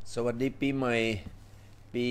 สวัสดีปีใหม่ปี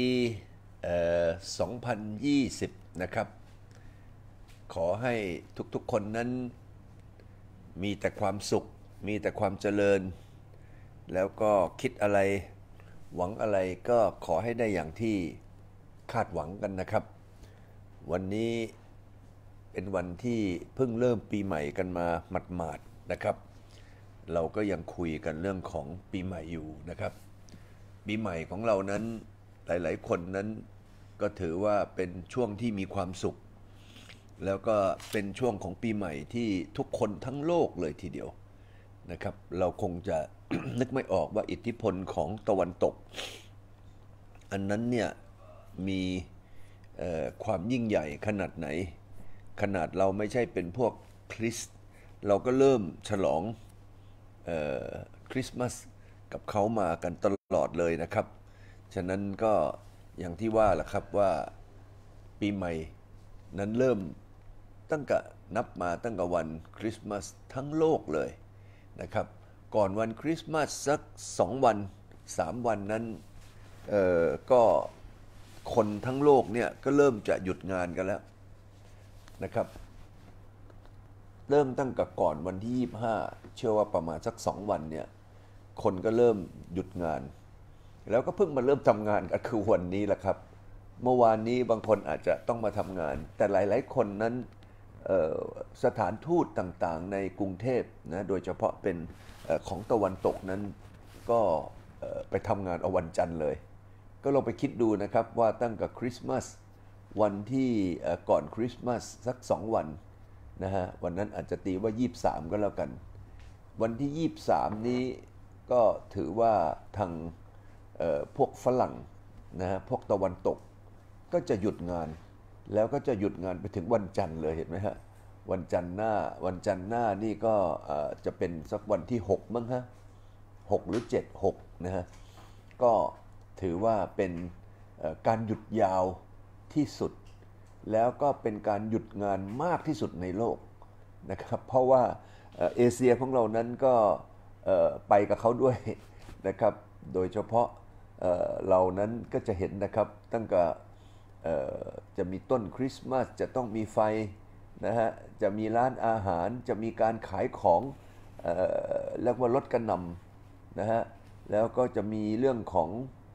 2020นะครับขอให้ทุกๆคนนั้นมีแต่ความสุขมีแต่ความเจริญแล้วก็คิดอะไรหวังอะไรก็ขอให้ได้อย่างที่คาดหวังกันนะครับวันนี้เป็นวันที่เพิ่งเริ่มปีใหม่กันมาหมาดๆนะครับเราก็ยังคุยกันเรื่องของปีใหม่อยู่นะครับปีใหม่ของเรานั้นหลายๆคนนั้นก็ถือว่าเป็นช่วงที่มีความสุขแล้วก็เป็นช่วงของปีใหม่ที่ทุกคนทั้งโลกเลยทีเดียวนะครับเราคงจะ นึกไม่ออกว่าอิทธิพลของตะวันตกอันนั้นเนี่ยมีความยิ่งใหญ่ขนาดไหนขนาดเราไม่ใช่เป็นพวกคริสต์เราก็เริ่มฉลองคริสต์มาสกับเขามากันตลอดเลยนะครับฉะนั้นก็อย่างที่ว่าแหละครับว่าปีใหม่นั้นเริ่มตั้งแต่นับมาตั้งแต่วันคริสต์มาสทั้งโลกเลยนะครับก่อนวันคริสต์มาสสัก2 วัน3 วันนั้นก็คนทั้งโลกเนี่ยก็เริ่มจะหยุดงานกันแล้วนะครับเริ่มตั้งแต่ก่อนวันที่25เชื่อว่าประมาณสัก2 วันเนี่ยคนก็เริ่มหยุดงานแล้วก็เพิ่งมาเริ่มทำงานกันคือวันนี้แหละครับเมื่อวานนี้บางคนอาจจะต้องมาทำงานแต่หลายๆคนนั้นสถานทูตต่างๆในกรุงเทพนะโดยเฉพาะเป็นของตะวันตกนั้นก็ไปทำงานเอาวันจันทร์เลยก็ลองไปคิดดูนะครับว่าตั้งแต่คริสต์มาสวันที่ก่อนคริสต์มาสสัก2 วันนะฮะวันนั้นอาจจะตีว่า23ก็แล้วกันวันที่23นี้ก็ถือว่าทางพวกฝรั่งนะฮะพวกตะวันตกก็จะหยุดงานแล้วก็จะหยุดงานไปถึงวันจันทร์เลยเห็นไหมฮะวันจันทร์หน้านี่ก็จะเป็นสักวันที่6มั้งฮะ6หรือ7 6นะฮะก็ถือว่าเป็นการหยุดยาวที่สุดแล้วก็เป็นการหยุดงานมากที่สุดในโลกนะครับเพราะว่าเอเชียของเรานั้นก็ไปกับเขาด้วยนะครับโดยเฉพาะเรานั้นก็จะเห็นนะครับตั้งแต่จะมีต้นคริสต์มาสจะต้องมีไฟนะฮะจะมีร้านอาหารจะมีการขายของเรียกว่ารถกระหน่ำนะฮะแล้วก็จะมีเรื่องของ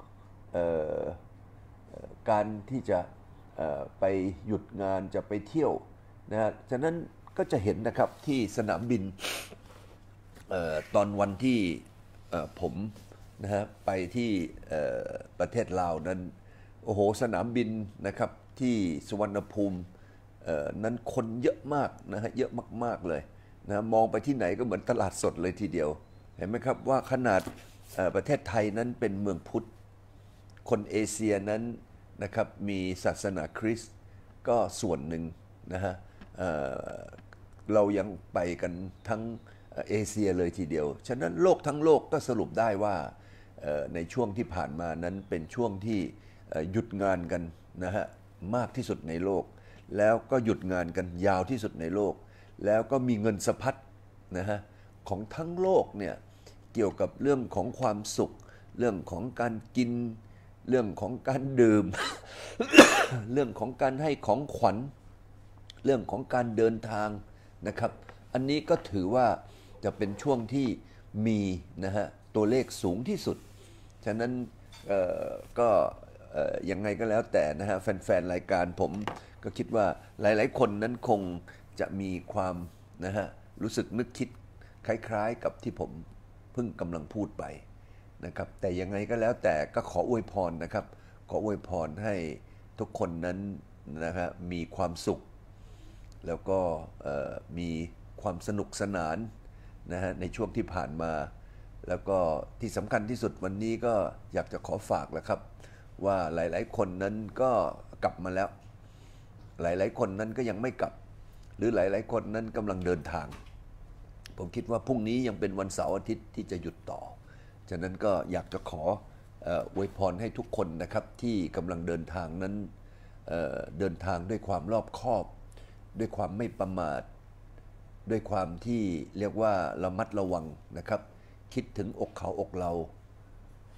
การที่จะไปหยุดงานจะไปเที่ยวนะฮะฉะนั้นก็จะเห็นนะครับที่สนามบินตอนวันที่ผมนะฮะไปที่ประเทศลาวนั้นโอ้โหสนามบินนะครับที่สุวรรณภูมินั้นคนเยอะมากนะฮะเยอะมากๆเลยนะมองไปที่ไหนก็เหมือนตลาดสดเลยทีเดียวเห็นไหมครับว่าขนาดประเทศไทยนั้นเป็นเมืองพุทธคนเอเชียนั้นนะครับมีศาสนาคริสต์ก็ส่วนหนึ่งนะฮะเรายังไปกันทั้งเอเชียเลยทีเดียวฉะนั้นโลกทั้งโลกก็สรุปได้ว่าในช่วงที่ผ่านมานั้นเป็นช่วงที่หยุดงานกันนะฮะมากที่สุดในโลกแล้วก็หยุดงานกันยาวที่สุดในโลกแล้วก็มีเงินสะพัดนะฮะของทั้งโลกเนี่ยเกี่ยวกับเรื่องของความสุขเรื่องของการกินเรื่องของการดื่ม เรื่องของการให้ของขวัญเรื่องของการเดินทางนะครับอันนี้ก็ถือว่าจะเป็นช่วงที่มีนะฮะตัวเลขสูงที่สุดฉะนั้นก็ยังไงก็แล้วแต่นะฮะแฟนๆรายการผมก็คิดว่าหลายๆคนนั้นคงจะมีความนะฮะรู้สึกนึกคิดคล้ายๆกับที่ผมเพิ่งกำลังพูดไปนะครับแต่ยังไงก็แล้วแต่ก็ขออวยพรนะครับขออวยพรให้ทุกคนนั้นนะฮะมีความสุขแล้วก็มีความสนุกสนานนะฮะในช่วงที่ผ่านมาแล้วก็ที่สำคัญที่สุดวันนี้ก็อยากจะขอฝากแหละครับว่าหลายๆคนนั้นก็กลับมาแล้วหลายๆคนนั้นก็ยังไม่กลับหรือหลายๆคนนั้นกำลังเดินทางผมคิดว่าพรุ่งนี้ยังเป็นวันเสาร์อาทิตย์ที่จะหยุดต่อฉะนั้นก็อยากจะขออวยพรให้ทุกคนนะครับที่กำลังเดินทางนั้นเดินทางด้วยความรอบคอบด้วยความไม่ประมาทด้วยความที่เรียกว่าระมัดระวังนะครับคิดถึงอกเขาอกเรา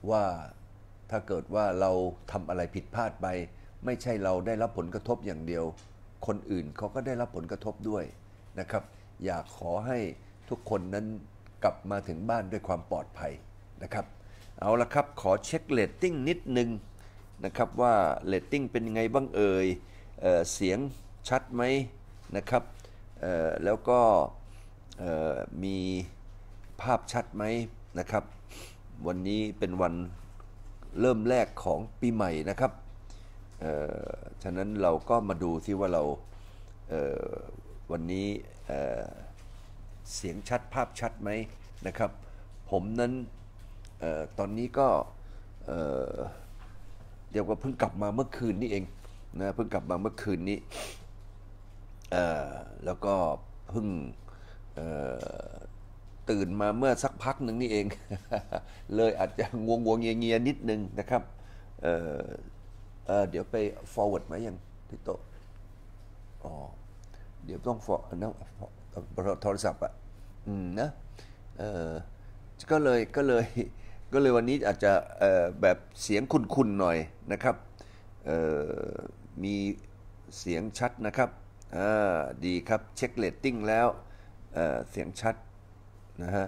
ว่าถ้าเกิดว่าเราทำอะไรผิดพลาดไปไม่ใช่เราได้รับผลกระทบอย่างเดียวคนอื่นเขาก็ได้รับผลกระทบด้วยนะครับอยากขอให้ทุกคนนั้นกลับมาถึงบ้านด้วยความปลอดภัยนะครับเอาละครับขอเช็คเรตติ้งนิดนึงนะครับว่าเรตติ้งเป็นยังไงบ้างเสียงชัดไหมนะครับแล้วก็มีภาพชัดไหมนะครับวันนี้เป็นวันเริ่มแรกของปีใหม่นะครับฉะนั้นเราก็มาดูที่ว่าเราวันนี้เสียงชัดภาพชัดไหมนะครับผมนั้นตอนนี้ก็เดี๋ยวก็เพิ่งกลับมาเมื่อคืนนี้เองนะเพิ่งกลับมาเมื่อคืนนี้แล้วก็เพิ่งตื่นมาเมื่อสักพักหนึ่งนี่เอง เลยอาจจะงวงเงียนิดนึงนะครับเดี๋ยวไป forward ไหมยังพี่โตอ๋อเดี๋ยวต้อง forward นะโทรศัพท์อ่ะนะก็เลยวันนี้อาจจะแบบเสียงคุ้นๆหน่อยนะครับมีเสียงชัดนะครับดีครับเช็คเรตติ้งแล้วเสียงชัดนะฮะ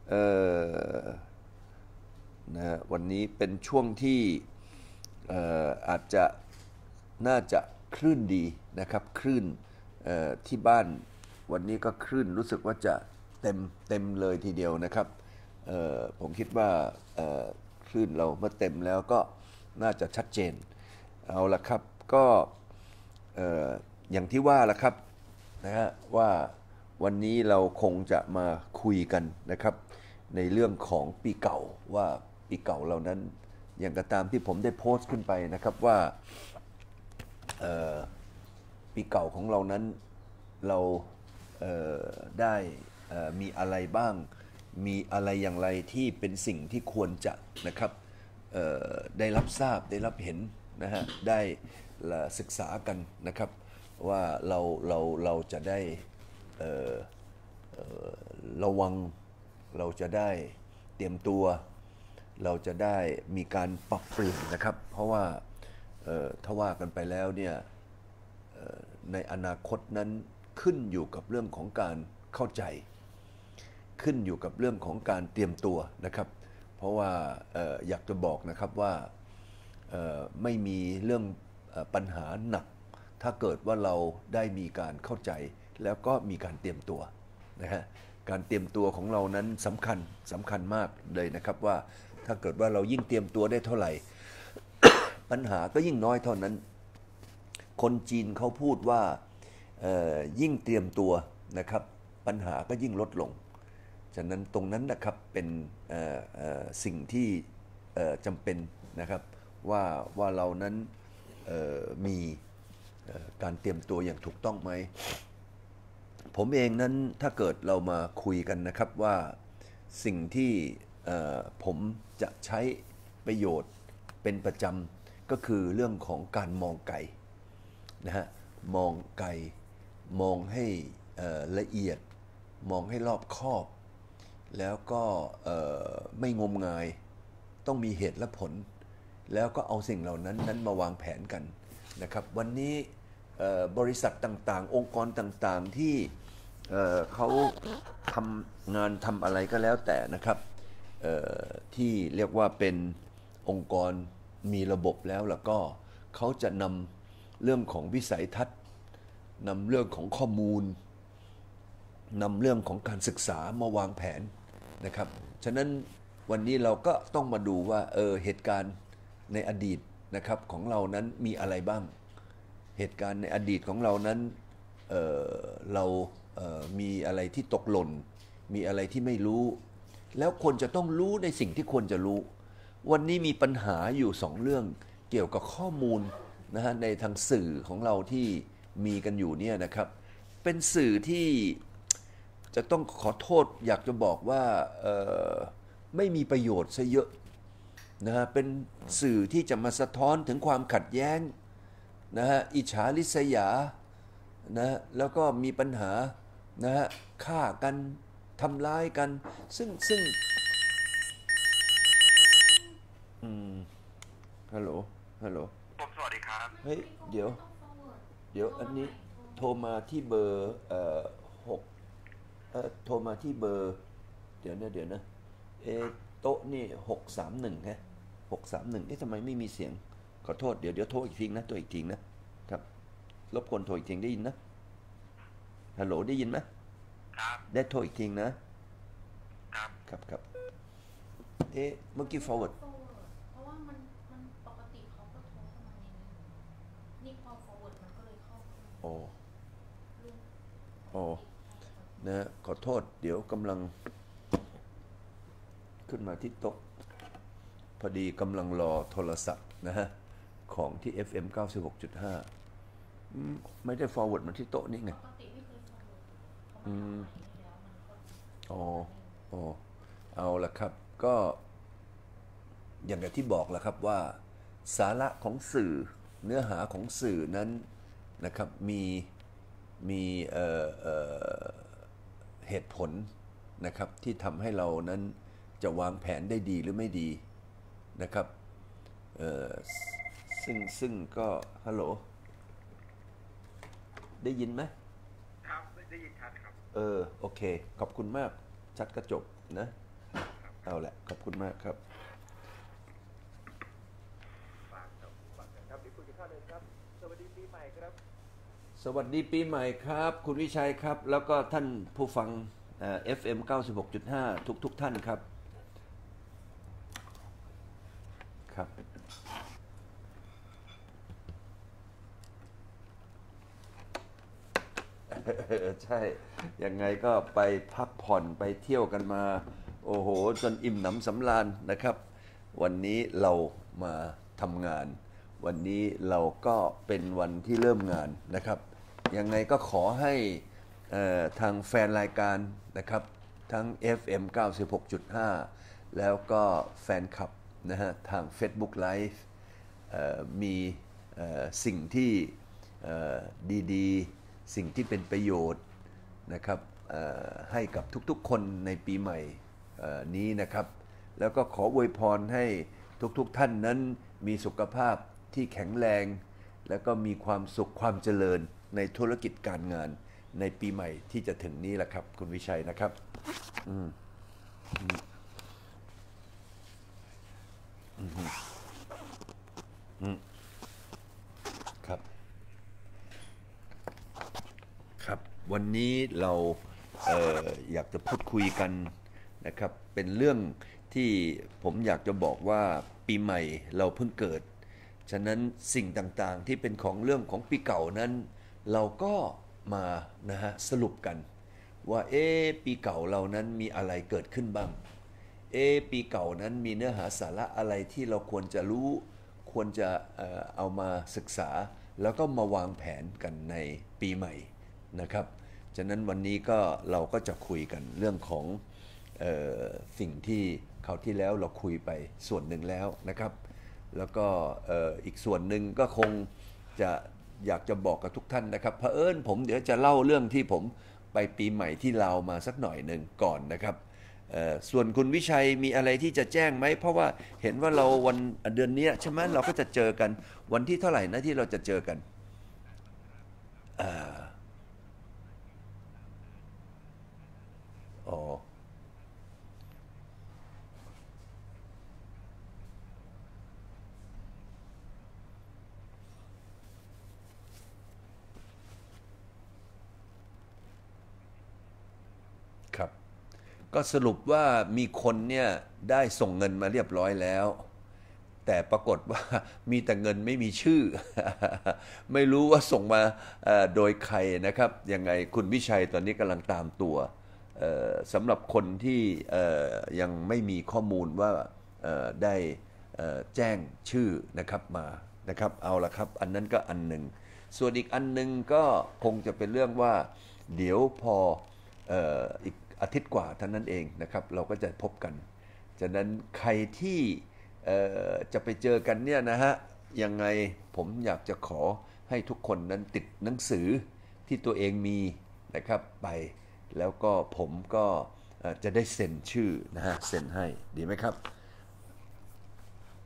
วันนี้เป็นช่วงที่อาจจะน่าจะคลื่นดีนะครับคลื่นที่บ้านวันนี้ก็คลื่นรู้สึกว่าจะเต็มเลยทีเดียวนะครับผมคิดว่าคลื่นเราเมื่อเต็มแล้วก็น่าจะชัดเจนเอาละครับก็อย่างที่ว่าละครับนะฮะว่าวันนี้เราคงจะมาคุยกันนะครับในเรื่องของปีเก่าว่าปีเก่าเรานั้นอย่างก็ตามที่ผมได้โพสต์ขึ้นไปนะครับว่าปีเก่าของเรานั้นเราได้มีอะไรบ้างมีอะไรอย่างไรที่เป็นสิ่งที่ควรจะนะครับได้รับทราบได้รับเห็นนะฮะได้ศึกษากันนะครับว่าเราจะได้ระวังเราจะได้เตรียมตัวเราจะได้มีการปรับเปลี่ยนนะครับเพราะว่าถ้าว่ากันไปแล้วเนี่ยในอนาคตนั้นขึ้นอยู่กับเรื่องของการเข้าใจขึ้นอยู่กับเรื่องของการเตรียมตัวนะครับเพราะว่าอยากจะบอกนะครับว่าไม่มีเรื่องปัญหาหนักถ้าเกิดว่าเราได้มีการเข้าใจแล้วก็มีการเตรียมตัวนะฮะการเตรียมตัวของเรานั้นสำคัญมากเลยนะครับว่าถ้าเกิดว่าเรายิ่งเตรียมตัวได้เท่าไหร่ ปัญหาก็ยิ่งน้อยเท่านั้นคนจีนเขาพูดว่ายิ่งเตรียมตัวนะครับปัญหาก็ยิ่งลดลงฉะนั้นตรงนั้นนะครับเป็นสิ่งที่จำเป็นนะครับว่าเรานั้นมีการเตรียมตัวอย่างถูกต้องไหมผมเองนั้นถ้าเกิดเรามาคุยกันนะครับว่าสิ่งที่ผมจะใช้ประโยชน์เป็นประจำก็คือเรื่องของการมองไกลนะฮะมองไกลมองให้ละเอียดมองให้รอบคอบแล้วก็ไม่งมงายต้องมีเหตุและผลแล้วก็เอาสิ่งเหล่านั้นมาวางแผนกันนะครับวันนี้บริษัทต่างๆองค์กรต่างๆที่เขาทำงานทำอะไรก็แล้วแต่นะครับที่เรียกว่าเป็นองค์กรมีระบบแล้วก็เขาจะนำเรื่องของวิสัยทัศน์นำเรื่องของข้อมูลนำเรื่องของการศึกษามาวางแผนนะครับฉะนั้นวันนี้เราก็ต้องมาดูว่าเหตุการณ์ในอดีตนะครับของเรานั้นมีอะไรบ้างเหตุการณ์ในอดีตของเรานั้นเรามีอะไรที่ตกหล่นมีอะไรที่ไม่รู้แล้วคนจะต้องรู้ในสิ่งที่ควรจะรู้วันนี้มีปัญหาอยู่2เรื่องเกี่ยวกับข้อมูลนะฮะในทางสื่อของเราที่มีกันอยู่เนี่ยนะครับเป็นสื่อที่จะต้องขอโทษอยากจะบอกว่าไม่มีประโยชน์ซะเยอะนะฮะเป็นสื่อที่จะมาสะท้อนถึงความขัดแย้งนะฮะอิจฉาริษยานะแล้วก็มีปัญหานะฮะฆ่ากันทำร้ายกันซึ่งฮัลโหลฮัลโหลผมสวัสดีครับเฮ้ยเดี๋ยวอันนี้โทรมาที่เบอร์หกโทรมาที่เบอร์เดี๋ยวนะโต๊ะนี่631ฮะ631ทำไมไม่มีเสียงขอโทษเดี๋ยวโทรอีกทีนะตัวอีกทีนะครับรบกวนโทรอีกทีได้ยินนะฮัลโหลได้ยินไหมครับได้โทรอีกทีนะครับครับเมื่อกี้ forward เพราะว่ามันปกติเขาก็โทรเข้ามาในนี้นี่พอ forward มันก็เลยเข้าโอ้ลูกโอ้นะขอโทษเดี๋ยวกำลังขึ้นมาที่โต๊ะพอดีกำลังรอโทรศัพท์นะฮะของที่ FM 96.5ไม่ได้ forward มาที่โต๊ะนี่ไงปกติไม่เคย forward เขามาทำใหม่แล้วมันก็อ๋ออ๋อเอาละครับก็อย่างที่บอกแล้วครับว่าสาระของสื่อเนื้อหาของสื่อนั้นนะครับมีเหตุผลนะครับที่ทำให้เรานั้นจะวางแผนได้ดีหรือไม่ดีนะครับซึ่งก็ฮัลโหลได้ยินไหมครับได้ยินชัดครับโอเคขอบคุณมากชัดกระจบนะเอาแหละขอบคุณมากครับครับเดี๋ยวคุยกันข้าวเลยครับสวัสดีปีใหม่ครับสวัสดีปีใหม่ครับคุณวิชัยครับแล้วก็ท่านผู้ฟังFM 96.5ทุกท่านครับครับใช่ยังไงก็ไปพักผ่อนไปเที่ยวกันมาโอ้โหจนอิ่มหนำสำราญนะครับวันนี้เรามาทำงานวันนี้เราก็เป็นวันที่เริ่มงานนะครับยังไงก็ขอให้ทางแฟนรายการนะครับทั้ง FM 96.5 แล้วก็แฟนคลับนะฮะทาง Facebook Live มีสิ่งที่ดีๆสิ่งที่เป็นประโยชน์นะครับให้กับทุกๆคนในปีใหม่นี้นะครับแล้วก็ขออวยพรให้ทุกท่านนั้นมีสุขภาพที่แข็งแรงแล้วก็มีความสุขความเจริญในธุรกิจการงานในปีใหม่ที่จะถึงนี้แหละครับคุณวิชัยนะครับครับครับวันนี้เราอยากจะพูดคุยกันนะครับเป็นเรื่องที่ผมอยากจะบอกว่าปีใหม่เราเพิ่งเกิดฉะนั้นสิ่งต่างๆที่เป็นของเรื่องของปีเก่านั้นเราก็มานะฮะสรุปกันว่าปีเก่าเรานั้นมีอะไรเกิดขึ้นบ้างปีเก่านั้นมีเนื้อหาสาระอะไรที่เราควรจะรู้ควรจะเอามาศึกษาแล้วก็มาวางแผนกันในปีใหม่นะครับฉะนั้นวันนี้ก็เราก็จะคุยกันเรื่องของสิ่งที่คราวที่แล้วเราคุยไปส่วนหนึ่งแล้วนะครับแล้วก็อีกส่วนหนึ่งก็คงจะอยากจะบอกกับทุกท่านนะครับเผอิญผมเดี๋ยวจะเล่าเรื่องที่ผมไปปีใหม่ที่ลาวมาสักหน่อยหนึ่งก่อนนะครับส่วนคุณวิชัยมีอะไรที่จะแจ้งไหมเพราะว่าเห็นว่าเราวันเดือนนี้ใช่ไหมเราก็จะเจอกันวันที่เท่าไหร่นะที่เราจะเจอกันอ๋อครับก็สรุปว่ามีคนเนี่ยได้ส่งเงินมาเรียบร้อยแล้วแต่ปรากฏว่ามีแต่เงินไม่มีชื่อไม่รู้ว่าส่งมาโดยใครนะครับยังไงคุณวิชัยตอนนี้กำลังตามตัวสำหรับคนที่ยังไม่มีข้อมูลว่าได้แจ้งชื่อนะครับมานะครับเอาละครับอันนั้นก็อันหนึ่งส่วนอีกอันหนึ่งก็คงจะเป็นเรื่องว่าเดี๋ยวพออีกอาทิตย์กว่าเท่านั้นเองนะครับเราก็จะพบกันฉะนั้นใครที่จะไปเจอกันเนี่ยนะฮะยังไงผมอยากจะขอให้ทุกคนนั้นติดหนังสือที่ตัวเองมีนะครับไปแล้วก็ผมก็จะได้เซ็นชื่อนะฮะเซ็นให้ดีไหมครับ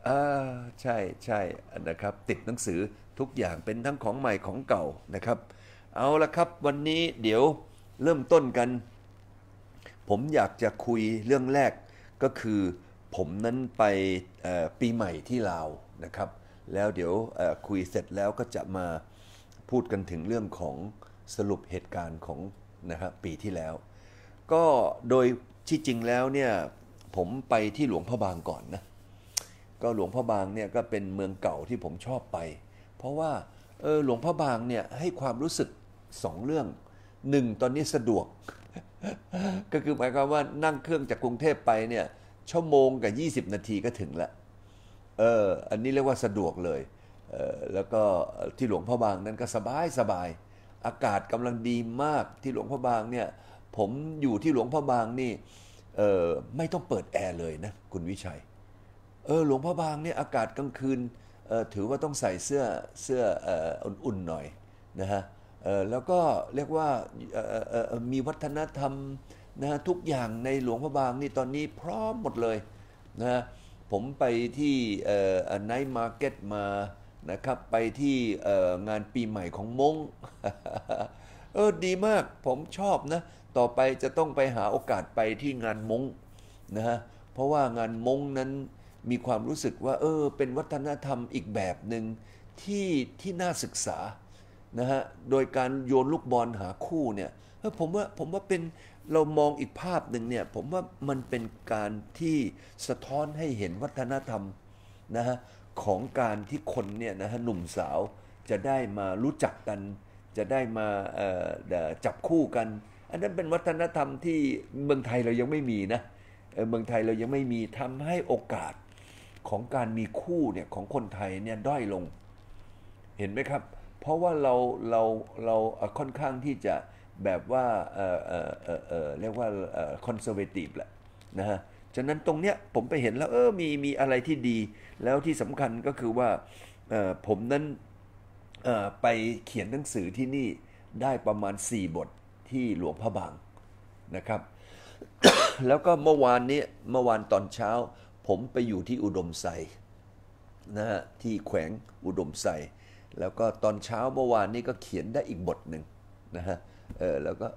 อ่าใช่ใช่นะครับติดหนังสือทุกอย่างเป็นทั้งของใหม่ของเก่านะครับเอาละครับวันนี้เดี๋ยวเริ่มต้นกันผมอยากจะคุยเรื่องแรกก็คือผมนั้นไปปีใหม่ที่ลาวนะครับแล้วเดี๋ยวคุยเสร็จแล้วก็จะมาพูดกันถึงเรื่องของสรุปเหตุการณ์ของนะครับปีที่แล้วก็โดยที่จริงแล้วเนี่ยผมไปที่หลวงพระบางก่อนนะ ก็หลวงพระบางเนี่ยก็เป็นเมืองเก่าที่ผมชอบไปเพราะว่าหลวงพระบางเนี่ยให้ความรู้สึกสองเรื่องหนึ่งตอนนี้สะดวกก็คือหมายความว่านั่งเครื่องจากกรุงเทพไปเนี่ยชั่วโมงกับ20นาทีก็ถึงละอันนี้เรียกว่าสะดวกเลยแล้วก็ที่หลวงพระบางนั้นก็สบายสบายอากาศกำลังดีมากที่หลวงพระบางเนี่ยผมอยู่ที่หลวงพระบางนี่ไม่ต้องเปิดแอร์เลยนะคุณวิชัย หลวงพระบางเนี่ยอากาศกลางคืนถือว่าต้องใส่เสื้ออุ่นๆหน่อยนะฮะแล้วก็เรียกว่ามีวัฒนธรรมนะฮะทุกอย่างในหลวงพระบางนี่ตอนนี้พร้อมหมดเลยนะฮะผมไปที่ไนท์มาร์เก็ตมานะครับไปที่งานปีใหม่ของม้งดีมากผมชอบนะต่อไปจะต้องไปหาโอกาสไปที่งานม้งนะฮะเพราะว่างานม้งนั้น มีความรู้สึกว่าเป็นวัฒนธรรมอีกแบบหนึ่งที่น่าศึกษานะฮะโดยการโยนลูกบอลหาคู่เนี่ยผมว่าเป็นเรามองอีกภาพหนึ่งเนี่ยผมว่ามันเป็นการที่สะท้อนให้เห็นวัฒนธรรมนะฮะของการที่คนเนี่ยนะฮะหนุ่มสาวจะได้มารู้จักกันจะได้มาจับคู่กันอันนั้นเป็นวัฒนธรรมที่เมืองไทยเรายังไม่มีนะเมืองไทยเรายังไม่มีทำให้โอกาสของการมีคู่เนี่ยของคนไทยเนี่ยด้อยลงเห็นไหมครับเพราะว่าเราค่อนข้างที่จะแบบว่าเรียกว่าคอนเซอร์เวทีฟแหละนะฮะฉะนั้นตรงเนี้ยผมไปเห็นแล้วมีอะไรที่ดีแล้วที่สำคัญก็คือว่าผมนั้นไปเขียนหนังสือที่นี่ได้ประมาณ4บทที่หลวงพระบางนะครับ แล้วก็เมื่อวานตอนเช้าผมไปอยู่ที่อุดมไซนะฮะที่แขวงอุดมไซแล้วก็ตอนเช้าเมื่อวานนี้ก็เขียนได้อีกบทหนึ่งนะฮะแล้วก็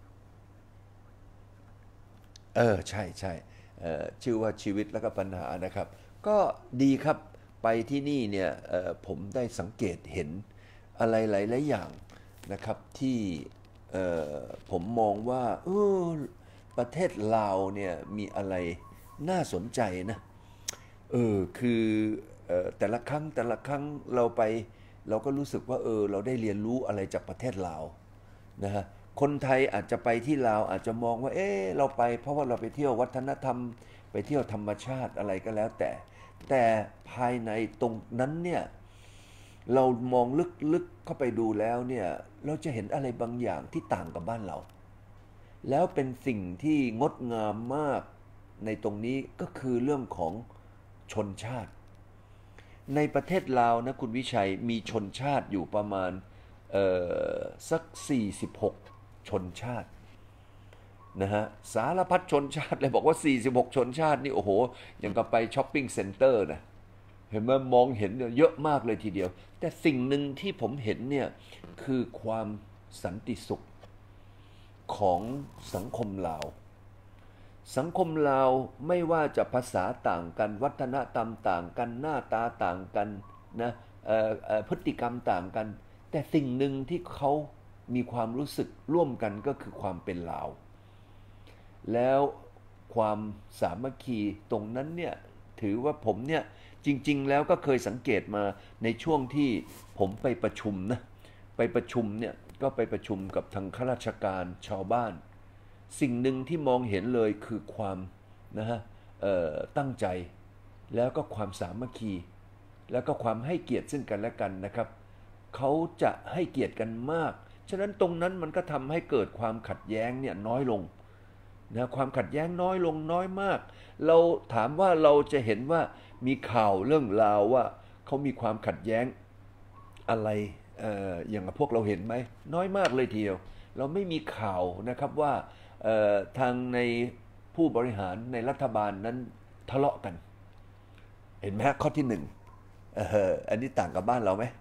ใช่ใช่ชื่อว่าชีวิตแล้วก็ปัญหานะครับก็ดีครับไปที่นี่เนี่ยผมได้สังเกตเห็นอะไรหลายๆอย่างนะครับที่ผมมองว่าประเทศลาวเนี่ยมีอะไรน่าสนใจนะคือแต่ละครั้งเราไปเราก็รู้สึกว่าเราได้เรียนรู้อะไรจากประเทศลาวนะฮะคนไทยอาจจะไปที่ลาวอาจจะมองว่าเราไปเพราะว่าเราไปเที่ยววัฒนธรรมไปเที่ยวธรรมชาติอะไรก็แล้วแต่ภายในตรงนั้นเนี่ยเรามองลึกๆเข้าไปดูแล้วเนี่ยเราจะเห็นอะไรบางอย่างที่ต่างกับบ้านเรา แล้วเป็นสิ่งที่งดงามมากในตรงนี้ก็คือเรื่องของชนชาติในประเทศลาวนะคุณวิชัยมีชนชาติอยู่ประมาณสัก46ชนชาตินะฮะสารพัดชนชาติเลยบอกว่า46ชนชาตินี่โอ้โหอย่างกับไปช้อปปิ้งเซ็นเตอร์นะเห็นไหมมองเห็นเยอะมากเลยทีเดียวแต่สิ่งหนึ่งที่ผมเห็นเนี่ยคือความสันติสุขของสังคมลาวสังคมลาวไม่ว่าจะภาษาต่างกันวัฒนธรรมต่างกันหน้าตาต่างกันนะพฤติกรรมต่างกันแต่สิ่งหนึ่งที่เขามีความรู้สึกร่วมกันก็คือความเป็นลาวแล้วความสามัคคีตรงนั้นเนี่ยถือว่าผมเนี่ยจริงๆแล้วก็เคยสังเกตมาในช่วงที่ผมไปประชุมนะไปประชุมเนี่ยก็ไปประชุมกับทางข้าราชการชาวบ้านสิ่งหนึ่งที่มองเห็นเลยคือความนะฮะตั้งใจแล้วก็ความสามัคคีแล้วก็ความให้เกียรติซึ่งกันและกันนะครับเขาจะให้เกียรติกันมากฉะนั้นตรงนั้นมันก็ทำให้เกิดความขัดแย้งเนี่ยน้อยลงนะความขัดแย้งน้อยลงน้อยมากเราถามว่าเราจะเห็นว่ามีข่าวเรื่องราวว่าเขามีความขัดแย้งอะไรอย่างพวกเราเห็นไหมน้อยมากเลยทีเดียวเราไม่มีข่าวนะครับว่าทางในผู้บริหารในรัฐบาลนั้นทะเลาะกันเห็นไหมข้อที่หนึ่งอันนี้ต่างกับบ้านเราไหม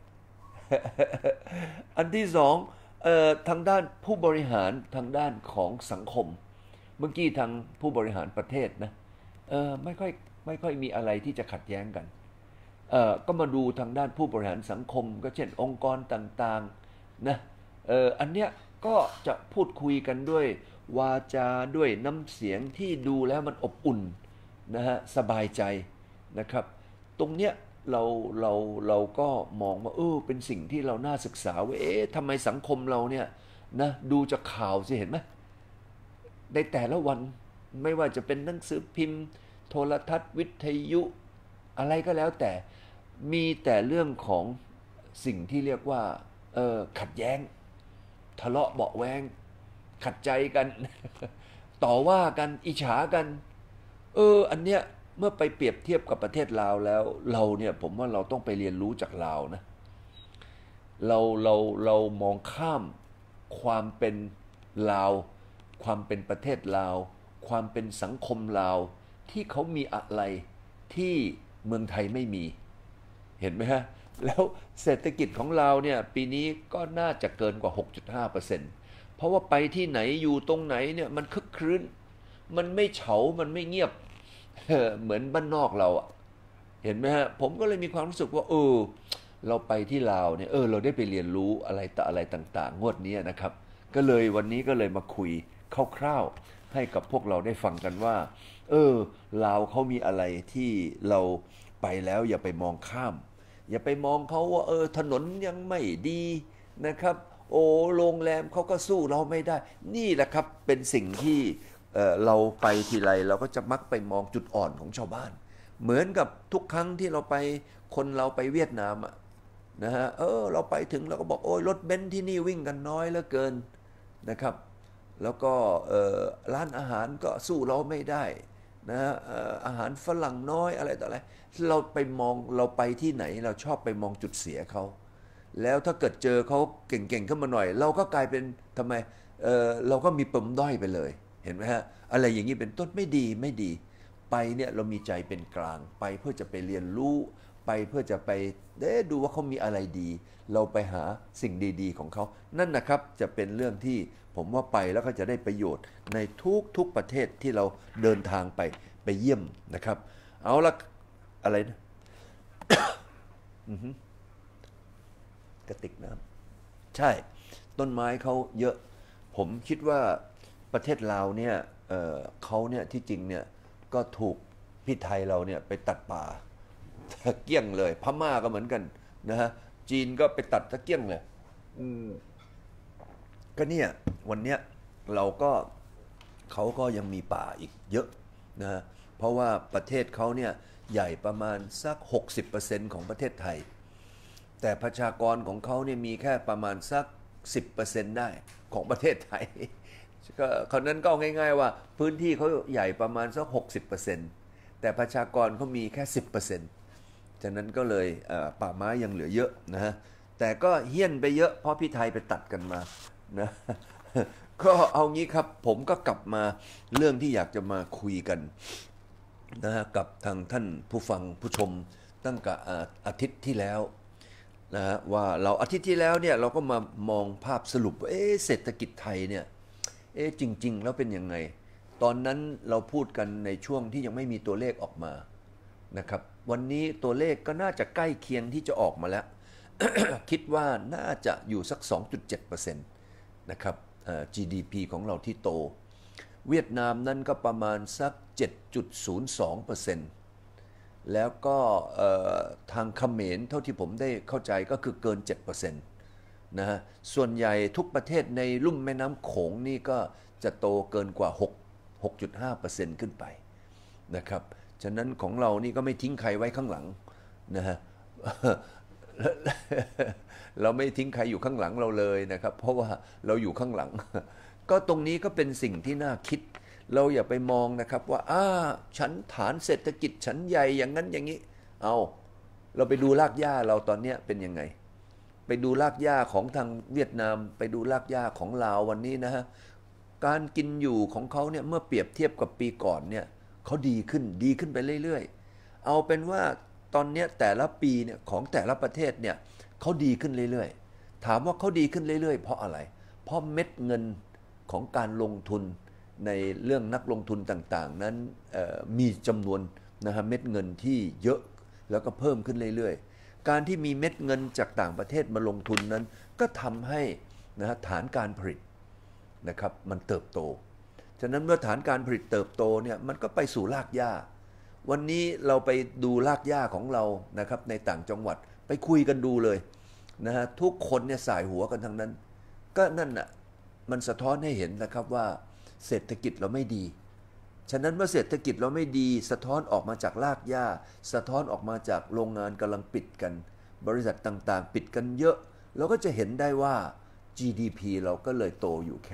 อันที่สองทางด้านผู้บริหารทางด้านของสังคมเมื่อกี้ทางผู้บริหารประเทศนะไม่ค่อยมีอะไรที่จะขัดแย้งกันก็มาดูทางด้านผู้บริหารสังคมก็เช่นองค์กรต่างๆนะอันเนี้ยก็จะพูดคุยกันด้วยวาจาด้วยน้ำเสียงที่ดูแล้วมันอบอุ่นนะฮะสบายใจนะครับตรงเนี้ยเราก็มองว่าเป็นสิ่งที่เราน่าศึกษาว่าทำไมสังคมเราเนี่ยนะดูจากข่าวสิเห็นไหมในแต่ละวันไม่ว่าจะเป็นหนังสือพิมพ์โทรทัศน์วิทยุอะไรก็แล้วแต่มีแต่เรื่องของสิ่งที่เรียกว่าขัดแย้งทะเลาะเบาะแว้งขัดใจกัน ต่อว่ากันอิจฉากันอันเนี้ยเมื่อไปเปรียบเทียบกับประเทศลาวแล้วเราเนี่ยผมว่าเราต้องไปเรียนรู้จากลาวนะเรามองข้ามความเป็นลาวความเป็นประเทศลาวความเป็นสังคมลาวที่เขามีอะไรที่เมืองไทยไม่มีเห็นไหมฮะแล้วเศรษฐกิจของเราเนี่ยปีนี้ก็น่าจะเกินกว่า 6.5% เพราะว่าไปที่ไหนอยู่ตรงไหนเนี่ยมันคึกครื้นมันไม่เฉามันไม่เงียบเหมือนบ้านนอกเราอะเห็นไหมฮะผมก็เลยมีความรู้สึกว่าเราไปที่ลาวเนี่ยเราได้ไปเรียนรู้อะไรต่ออะไรต่างๆงวดนี้นะครับก็เลยวันนี้ก็เลยมาคุยคร่าวๆให้กับพวกเราได้ฟังกันว่าลาวเขามีอะไรที่เราไปแล้วอย่าไปมองข้ามอย่าไปมองเขาว่าถนนยังไม่ดีนะครับโรงแรมเขาก็สู้เราไม่ได้นี่แหละครับเป็นสิ่งที่เราไปทีไรเราก็จะมักไปมองจุดอ่อนของชาวบ้านเหมือนกับทุกครั้งที่เราไปคนเราไปเวียดนามอะนะฮะเราไปถึงเราก็บอกรถเบนซ์ที่นี่วิ่งกันน้อยเหลือเกินนะครับแล้วก็ร้านอาหารก็สู้เราไม่ได้นะฮะอาหารฝรั่งน้อยอะไรต่ออะไรเราไปมองเราไปที่ไหนเราชอบไปมองจุดเสียเขาแล้วถ้าเกิดเจอเขาเก่งๆขึ้นมาหน่อยเราก็กลายเป็นทำไมเราก็มีปมด้อยไปเลยเห็นไหมฮะอะไรอย่างนี้เป็นต้นไม่ดีไปเนี่ยเรามีใจเป็นกลางไปเพื่อจะไปเรียนรู้ไปเพื่อจะไปดูว่าเขามีอะไรดีเราไปหาสิ่งดีๆของเขานั่นนะครับจะเป็นเรื่องที่ผมว่าไปแล้วก็จะได้ประโยชน์ในทุกประเทศที่เราเดินทางไปเยี่ยมนะครับเอาละอะไรนะ กระติกน้ำใช่ต้นไม้เขาเยอะผมคิดว่าประเทศลาวเนี่ยเขาเนี่ยที่จริงเนี่ยก็ถูกพี่ไทยเราเนี่ยไปตัดป่าเกี้ยงเลยพม่าก็เหมือนกันนะฮะจีนก็ไปตัดตะเกี้ยงเลยก็เนี่ยวันเนี้ยเราก็เขาก็ยังมีป่าอีกเยอะนะฮะเพราะว่าประเทศเขาเนี่ยใหญ่ประมาณสัก 60% ของประเทศไทยแต่ประชากรของเขาเนี่ยมีแค่ประมาณสัก 10% ได้ของประเทศไทยก็คนนั้นก็เอาง่ายๆว่าพื้นที่เขาใหญ่ประมาณสัก 60% แต่ประชากรเขามีแค่ 10% ฉะนั้นก็เลยป่าไม้ยังเหลือเยอะนะฮะแต่ก็เฮี้ยนไปเยอะเพราะพี่ไทยไปตัดกันมานะก็เอางี้ครับผมก็กลับมาเรื่องที่อยากจะมาคุยกันนะฮะกับทางท่านผู้ฟังผู้ชมตั้งแต่อาทิตย์ที่แล้วนะฮะว่าเราอาทิตย์ที่แล้วเนี่ยเราก็มามองภาพสรุปว่าเศรษฐกิจไทยเนี่ยจริงๆแล้วเป็นยังไงตอนนั้นเราพูดกันในช่วงที่ยังไม่มีตัวเลขออกมานะครับวันนี้ตัวเลขก็น่าจะใกล้เคียงที่จะออกมาแล้ว คิดว่าน่าจะอยู่สัก 2.7% นะครับGDP ของเราที่โตเวียดนามนั่นก็ประมาณสัก 7.02% แล้วก็ทางเขมรเท่าที่ผมได้เข้าใจก็คือเกิน 7%นะฮะส่วนใหญ่ทุกประเทศในลุ่มแม่น้ำโขงนี่ก็จะโตเกินกว่า 6.5% ขึ้นไปนะครับฉะนั้นของเรานี่ก็ไม่ทิ้งใครไว้ข้างหลังนะฮะ เราไม่ทิ้งใครอยู่ข้างหลังเราเลยนะครับเพราะว่าเราอยู่ข้างหลัง ก็ตรงนี้ก็เป็นสิ่งที่น่าคิดเราอย่าไปมองนะครับว่าฉันฐานเศรษฐกิจฉันใหญ่อย่างนั้นอย่างนี้เราไปดูรากหญ้าเราตอนนี้เป็นยังไงไปดูรากหญ้าของทางเวียดนามไปดูรากหญ้าของลาววันนี้นะฮะการกินอยู่ของเขาเนี่ยเมื่อเปรียบเทียบกับปีก่อนเนี่ยเขาดีขึ้นไปเรื่อยๆเอาเป็นว่าตอนนี้แต่ละปีเนี่ยของแต่ละประเทศเนี่ยเขาดีขึ้นเรื่อยๆถามว่าเขาดีขึ้นเรื่อยๆเพราะอะไรเพราะเม็ดเงินของการลงทุนในเรื่องนักลงทุนต่างๆนั้นมีจำนวนนะฮะเม็ดเงินที่เยอะแล้วก็เพิ่มขึ้นเรื่อยๆการที่มีเม็ดเงินจากต่างประเทศมาลงทุนนั้นก็ทำให้นะฮะฐานการผลิตนะครับมันเติบโตฉะนั้นเมื่อฐานการผลิตเติบโตเนี่ยมันก็ไปสู่รากหญ้าวันนี้เราไปดูรากหญ้าของเรานะครับในต่างจังหวัดไปคุยกันดูเลยนะฮะทุกคนเนี่ยสายหัวกันทั้งนั้นก็นั่นน่ะมันสะท้อนให้เห็นนะครับว่าเศรษฐกิจเราไม่ดีฉะนั้นเมื่อเศรษฐกิจเราไม่ดีสะท้อนออกมาจากรากหญ้าสะท้อนออกมาจากโรงงานกำลังปิดกันบริษัทต่างๆปิดกันเยอะเราก็จะเห็นได้ว่า GDP เราก็เลยโตอยู่แค่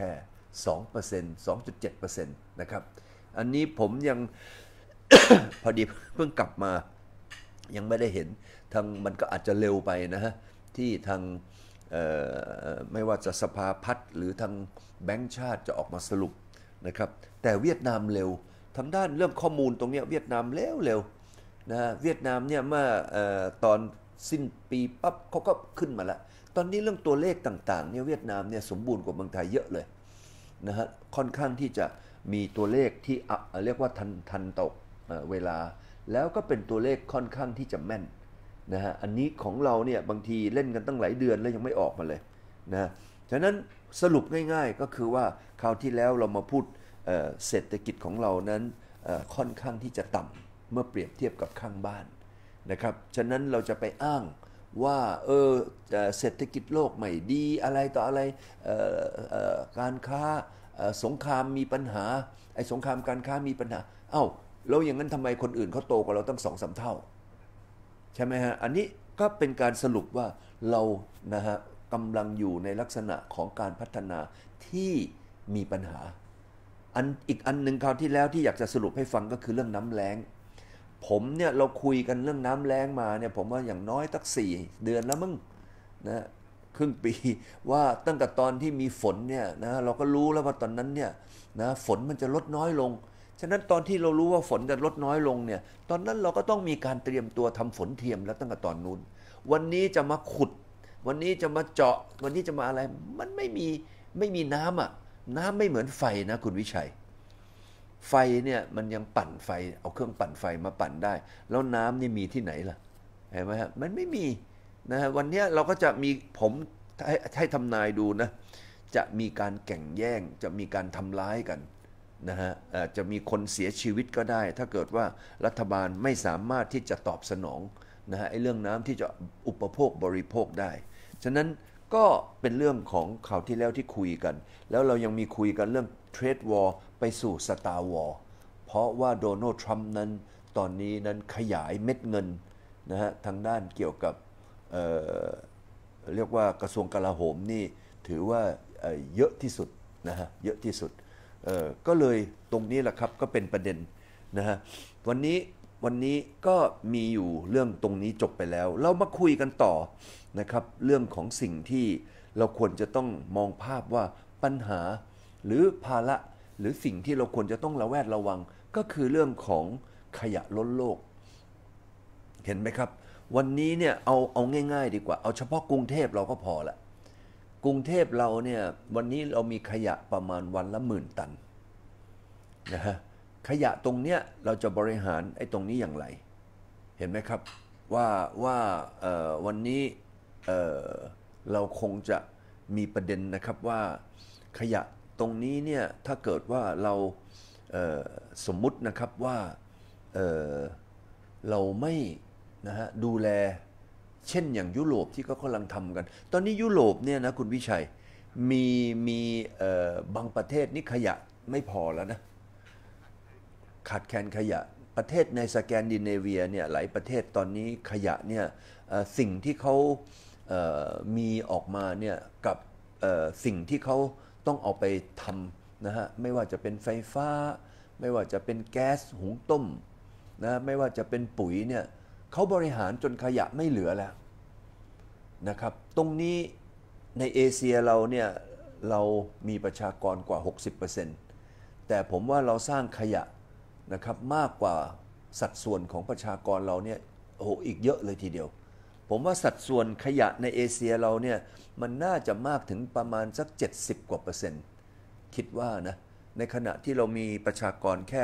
2% 2.7% นะครับอันนี้ผมยัง พอดีเพิ่งกลับมายังไม่ได้เห็นทางมันก็อาจจะเร็วไปนะฮะที่ทางไม่ว่าจะสภาพัฒน์หรือทางแบงก์ชาติจะออกมาสรุปนะครับแต่เวียดนามเร็วทางด้านเรื่องข้อมูลตรงนี้เวียดนามเร็วนะเวียดนามเนี่ยเมื่อตอนสิ้นปีปั๊บเขาก็ขึ้นมาแล้วตอนนี้เรื่องตัวเลขต่างๆเนี่ยเวียดนามเนี่ยสมบูรณ์กว่าเมืองไทยเยอะเลยนะฮะค่อนข้างที่จะมีตัวเลขที่เรียกว่าทันต่อเวลาแล้วก็เป็นตัวเลขค่อนข้างที่จะแม่นนะฮะอันนี้ของเราเนี่ยบางทีเล่นกันตั้งหลายเดือนแล้วยังไม่ออกมาเลยนะฉะนั้นสรุปง่ายๆก็คือว่าคราวที่แล้วเรามาพูดเศรษฐกิจของเรานั้นค่อนข้างที่จะต่ำเมื่อเปรียบเทียบกับข้างบ้านนะครับฉะนั้นเราจะไปอ้างว่าเศรษฐกิจโลกไม่ดีอะไรต่ออะไรการค้าสงครามมีปัญหาไอ้สงครามการค้ามีปัญหาแล้วอย่างนั้นทำไมคนอื่นเขาโตกว่าเราตั้ง 2-3 เท่าใช่ไหมฮะอันนี้ก็เป็นการสรุปว่าเรานะฮะกำลังอยู่ในลักษณะของการพัฒนาที่มีปัญหาอีกอันหนึ่งคราวที่แล้วที่อยากจะสรุปให้ฟังก็คือเรื่องน้ำแล้งผมเนี่ยเราคุยกันเรื่องน้ำแล้งมาเนี่ยผมว่าอย่างน้อยตั้ง4 เดือนแล้วมึงนะครึ่งปีว่าตั้งแต่ตอนที่มีฝนเนี่ยนะเราก็รู้แล้วว่าตอนนั้นเนี่ยนะฝนมันจะลดน้อยลงฉะนั้นตอนที่เรารู้ว่าฝนจะลดน้อยลงเนี่ยตอนนั้นเราก็ต้องมีการเตรียมตัวทำฝนเทียมแล้วตั้งแต่ตอนนู้นวันนี้จะมาขุดวันนี้จะมาเจาะวันนี้จะมาอะไรมันไม่มีน้ำอ่ะน้ำไม่เหมือนไฟนะคุณวิชัยไฟเนี่ยมันยังปั่นไฟเอาเครื่องปั่นไฟมาปั่นได้แล้วน้ำนี่มีที่ไหนล่ะเห็นไหมฮะมันไม่มีนะฮะวันนี้เราก็จะมีผมให้ทำนายดูนะจะมีการแข่งแย่งจะมีการทำร้ายกันนะฮะจะมีคนเสียชีวิตก็ได้ถ้าเกิดว่ารัฐบาลไม่สามารถที่จะตอบสนองนะฮะไอ้เรื่องน้ำที่จะอุปโภคบริโภคได้ฉะนั้นก็เป็นเรื่องของข่าวที่แล้วที่คุยกันแล้วเรายังมีคุยกันเรื่องเทรดวอร์ไปสู่สตาร์วอร์เพราะว่าโดนัลด์ทรัมป์นั้นตอนนี้นั้นขยายเม็ดเงินนะฮะทางด้านเกี่ยวกับเรียกว่ากระทรวงกลาโหมนี่ถือว่าเยอะที่สุดนะฮะเยอะที่สุดก็เลยตรงนี้แหละครับก็เป็นประเด็นนะฮะวันนี้ก็มีอยู่เรื่องตรงนี้จบไปแล้วเรามาคุยกันต่อนะครับเรื่องของสิ่งที่เราควรจะต้องมองภาพว่าปัญหาหรือภาระหรือสิ่งที่เราควรจะต้องระแวดระวังก็คือเรื่องของขยะล้นโลกเห็นไหมครับวันนี้เนี่ยเอาง่ายๆดีกว่าเอาเฉพาะกรุงเทพเราก็พอละกรุงเทพเราเนี่ยวันนี้เรามีขยะประมาณวันละ10,000 ตันนะฮะขยะตรงเนี้ยเราจะบริหารไอ้ตรงนี้อย่างไรเห็นไหมครับว่าวันนี้เราคงจะมีประเด็นนะครับว่าขยะตรงนี้เนี่ยถ้าเกิดว่าเราสมมุตินะครับว่าเราไม่นะฮะดูแลเช่นอย่างยุโรปที่เขากำลังทำกันตอนนี้ยุโรปเนี่ยนะคุณวิชัยมีบางประเทศนี่ขยะไม่พอแล้วนะขาดแคลนขยะประเทศในสแกนดิเนเวียเนี่ยหลายประเทศตอนนี้ขยะเนี่ยสิ่งที่เขามีออกมาเนี่ยกับสิ่งที่เขาต้องเอาไปทำนะฮะไม่ว่าจะเป็นไฟฟ้าไม่ว่าจะเป็นแก๊สหุงต้มนะไม่ว่าจะเป็นปุ๋ยเนี่ยเขาบริหารจนขยะไม่เหลือแล้วนะครับตรงนี้ในเอเชียเราเนี่ยเรามีประชากรกว่า 60% แต่ผมว่าเราสร้างขยะนะครับมากกว่าสัดส่วนของประชากรเราเนี่ยโอ้โหอีกเยอะเลยทีเดียวผมว่าสัดส่วนขยะในเอเชียเราเนี่ยมันน่าจะมากถึงประมาณสัก70 กว่าเปอร์เซ็นต์คิดว่านะในขณะที่เรามีประชากรแค่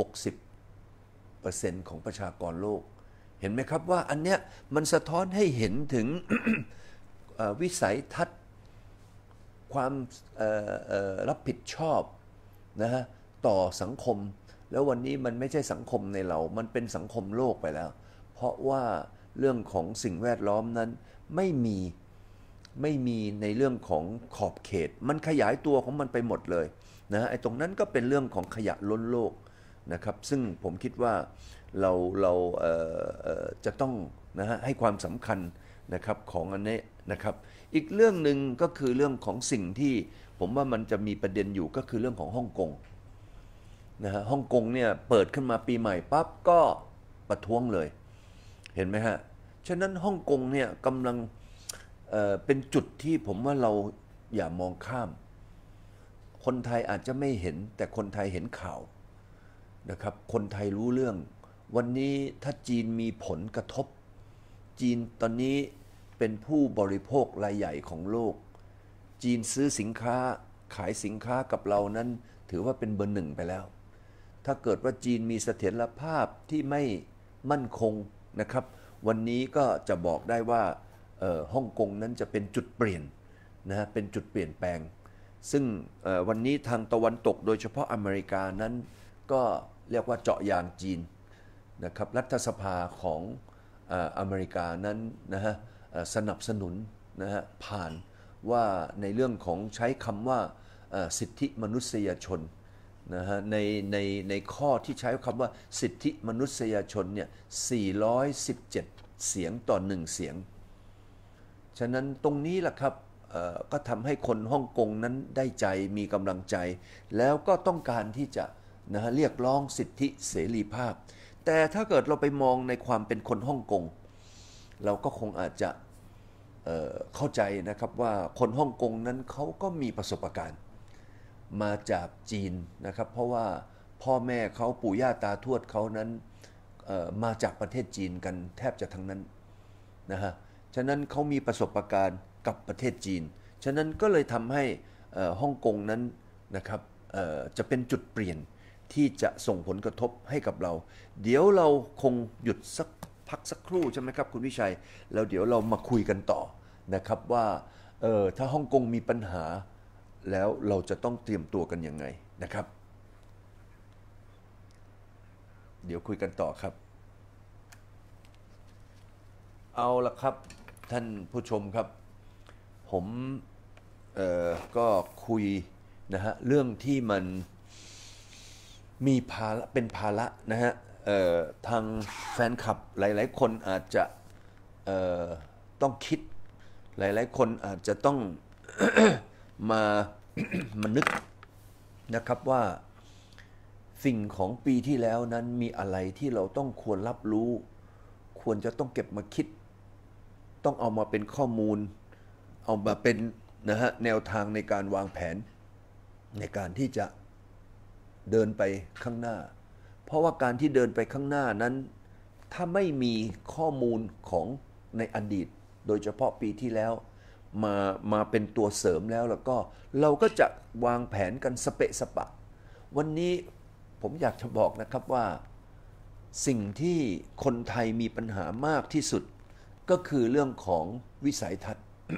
60%ของประชากรโลกเห็นไหมครับว่าอันเนี้ยมันสะท้อนให้เห็นถึง วิสัยทัศน์ความรับผิดชอบนะฮะต่อสังคมแล้ววันนี้มันไม่ใช่สังคมในเรามันเป็นสังคมโลกไปแล้วเพราะว่าเรื่องของสิ่งแวดล้อมนั้นไม่มีในเรื่องของขอบเขตมันขยายตัวของมันไปหมดเลยนะไอ้ตรงนั้นก็เป็นเรื่องของขยะล้นโลกนะครับซึ่งผมคิดว่าเราจะต้องนะฮะให้ความสำคัญนะครับของอันนี้นะครับอีกเรื่องหนึ่งก็คือเรื่องของสิ่งที่ผมว่ามันจะมีประเด็นอยู่ก็คือเรื่องของฮ่องกงนะฮะฮ่องกงเนี่ยเปิดขึ้นมาปีใหม่ปั๊บก็ประท้วงเลยเห็นไหมฮะฉะนั้นฮ่องกงเนี่ยกำลังเป็นจุดที่ผมว่าเราอย่ามองข้ามคนไทยอาจจะไม่เห็นแต่คนไทยเห็นข่าวนะครับคนไทยรู้เรื่องวันนี้ถ้าจีนมีผลกระทบจีนตอนนี้เป็นผู้บริโภครายใหญ่ของโลกจีนซื้อสินค้าขายสินค้ากับเรานั้นถือว่าเป็นเบอร์หนึ่งไปแล้วถ้าเกิดว่าจีนมีเสถียรภาพที่ไม่มั่นคงนะครับวันนี้ก็จะบอกได้ว่าฮ่องกงนั้นจะเป็นจุดเปลี่ยนนะฮะเป็นจุดเปลี่ยนแปลงซึ่งวันนี้ทางตะวันตกโดยเฉพาะอเมริกานั้นก็เรียกว่าเจาะยางจีนนะครับรัฐสภาของอเมริกานั้นนะฮะสนับสนุนนะฮะผ่านว่าในเรื่องของใช้คำว่าสิทธิมนุษยชนนะฮะในข้อที่ใช้คำว่าสิทธิมนุษยชนเนี่ย417เสียงต่อ1เสียงฉะนั้นตรงนี้แหละครับก็ทำให้คนฮ่องกงนั้นได้ใจมีกำลังใจแล้วก็ต้องการที่จะนะฮะเรียกร้องสิทธิเสรีภาพแต่ถ้าเกิดเราไปมองในความเป็นคนฮ่องกงเราก็คงอาจจะเข้าใจนะครับว่าคนฮ่องกงนั้นเขาก็มีประสบการณ์มาจากจีนนะครับเพราะว่าพ่อแม่เขาปู่ย่าตาทวดเขานั้นมาจากประเทศจีนกันแทบจะทั้งนั้นนะฮะฉะนั้นเขามีประสบการณ์กับประเทศจีนฉะนั้นก็เลยทำให้ฮ่องกงนั้นนะครับจะเป็นจุดเปลี่ยนที่จะส่งผลกระทบให้กับเราเดี๋ยวเราคงหยุดสักพักสักครู่ใช่ไหมครับคุณวิชัยแล้วเดี๋ยวเรามาคุยกันต่อนะครับว่าถ้าฮ่องกงมีปัญหาแล้วเราจะต้องเตรียมตัวกันยังไงนะครับเดี๋ยวคุยกันต่อครับเอาละครับท่านผู้ชมครับผมก็คุยนะฮะเรื่องที่มันมีภาระเป็นภาระนะฮะทางแฟนคลับหลายๆคนอาจจะต้องคิดหลายๆคนอาจจะต้อง มา มานึกนะครับว่าสิ่งของปีที่แล้วนั้นมีอะไรที่เราต้องควรรับรู้ควรจะต้องเก็บมาคิดต้องเอามาเป็นข้อมูลเอามาเป็นนะฮะแนวทางในการวางแผนในการที่จะเดินไปข้างหน้าเพราะว่าการที่เดินไปข้างหน้านั้นถ้าไม่มีข้อมูลของในอดีตโดยเฉพาะปีที่แล้วมาเป็นตัวเสริมแล้วก็เราก็จะวางแผนกันสเปะสปะวันนี้ผมอยากจะบอกนะครับว่าสิ่งที่คนไทยมีปัญหามากที่สุดก็คือเรื่องของวิสัยทัศน์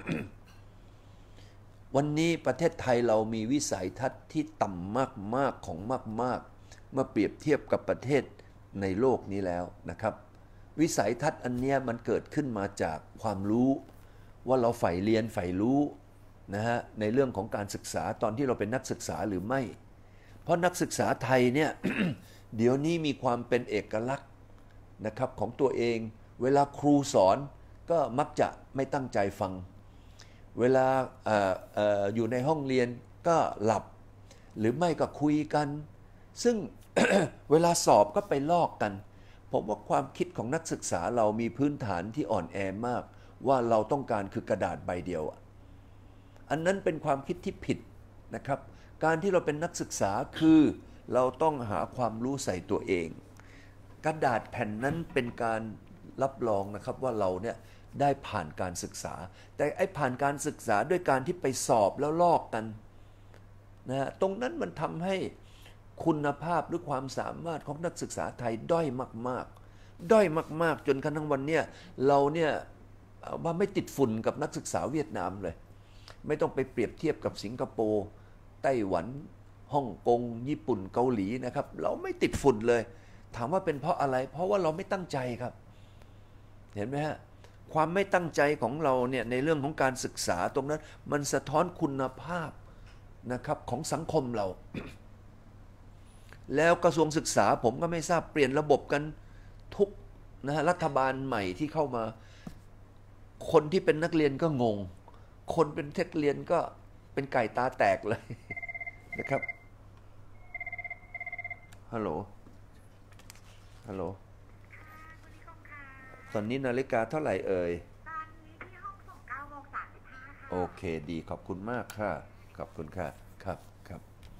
วันนี้ประเทศไทยเรามีวิสัยทัศน์ที่ต่ำมากๆของมากๆเมื่อเปรียบเทียบกับประเทศในโลกนี้แล้วนะครับวิสัยทัศน์อันนี้มันเกิดขึ้นมาจากความรู้ว่าเราใฝ่เรียนใฝ่รู้นะฮะในเรื่องของการศึกษาตอนที่เราเป็นนักศึกษาหรือไม่เพราะนักศึกษาไทยเนี่ย เดี๋ยวนี้มีความเป็นเอกลักษณ์นะครับของตัวเองเวลาครูสอนก็มักจะไม่ตั้งใจฟังเวลาอยู่ในห้องเรียนก็หลับหรือไม่ก็คุยกันซึ่ง เวลาสอบก็ไปลอกกันผมว่าความคิดของนักศึกษาเรามีพื้นฐานที่อ่อนแอมากว่าเราต้องการคือกระดาษใบเดียวอันนั้นเป็นความคิดที่ผิดนะครับการที่เราเป็นนักศึกษาคือเราต้องหาความรู้ใส่ตัวเองกระดาษแผ่นนั้นเป็นการรับรองนะครับว่าเราเนี่ยได้ผ่านการศึกษาแต่ไอ้ผ่านการศึกษาด้วยการที่ไปสอบแล้วลอกกันนะฮะตรงนั้นมันทำให้คุณภาพหรือความสามารถของนักศึกษาไทยด้อยมากๆด้อยมากๆจนกระทั่งวันเนี้ยเราเนี่ยว่าไม่ติดฝุ่นกับนักศึกษาเวียดนามเลยไม่ต้องไปเปรียบเทียบกับสิงคโปร์ไต้หวันฮ่องกงญี่ปุ่นเกาหลีนะครับเราไม่ติดฝุ่นเลยถามว่าเป็นเพราะอะไรเพราะว่าเราไม่ตั้งใจครับเห็นไหมฮะความไม่ตั้งใจของเราเนี่ยในเรื่องของการศึกษาตรงนั้นมันสะท้อนคุณภาพนะครับของสังคมเรา แล้วกระทรวงศึกษาผมก็ไม่ทราบเปลี่ยนระบบกันทุกนะฮะรัฐบาลใหม่ที่เข้ามาคนที่เป็นนักเรียนก็งงคนเป็นเทคเรียนก็เป็นไก่ตาแตกเลย นะครับฮัลโหลฮัลโหลคุณนิคมค่ะตอนนี้นาฬิกาเท่าไหร่เอ่ยตอนนี้ที่ห้องส่ง9:35ค่ะโอเคดีขอบคุณมากค่ะขอบคุณค่ะครับครับ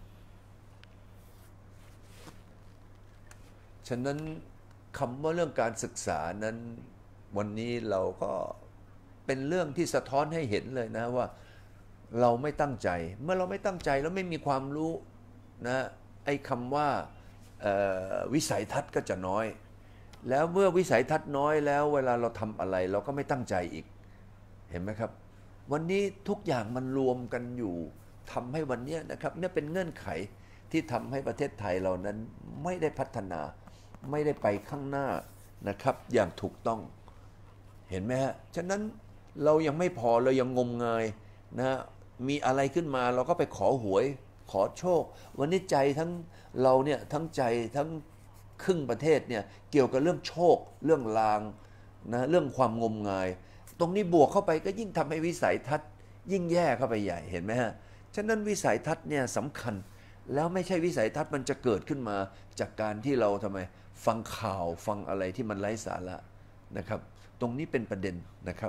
ฉะนั้นคำว่าเรื่องการศึกษานั้นวันนี้เราก็เป็นเรื่องที่สะท้อนให้เห็นเลยนะว่าเราไม่ตั้งใจเมื่อเราไม่ตั้งใจแล้วไม่มีความรู้นะไอ้คำว่าวิสัยทัศน์ก็จะน้อยแล้วเมื่อวิสัยทัศน์น้อยแล้วเวลาเราทำอะไรเราก็ไม่ตั้งใจอีกเห็นไหมครับวันนี้ทุกอย่างมันรวมกันอยู่ทำให้วันนี้นะครับเนี่ยเป็นเงื่อนไขที่ทำให้ประเทศไทยเรานั้นไม่ได้พัฒนาไม่ได้ไปข้างหน้านะครับอย่างถูกต้องเห็นไหมฮะฉะนั้นเรายังไม่พอเรายังงมงายนะมีอะไรขึ้นมาเราก็ไปขอหวยขอโชควันนี้ใจทั้งเราเนี่ยทั้งใจทั้งครึ่งประเทศเนี่ยเกี่ยวกับเรื่องโชคเรื่องลางนะเรื่องความงมงายตรงนี้บวกเข้าไปก็ยิ่งทำให้วิสัยทัศน์ยิ่งแย่เข้าไปใหญ่เห็นไหมฮะฉะนั้นวิสัยทัศน์เนี่ยสำคัญแล้วไม่ใช่วิสัยทัศน์มันจะเกิดขึ้นมาจากการที่เราทำไมฟังข่าวฟังอะไรที่มันไร้สาระนะครับตรงนี้เป็นประเด็นนะครับ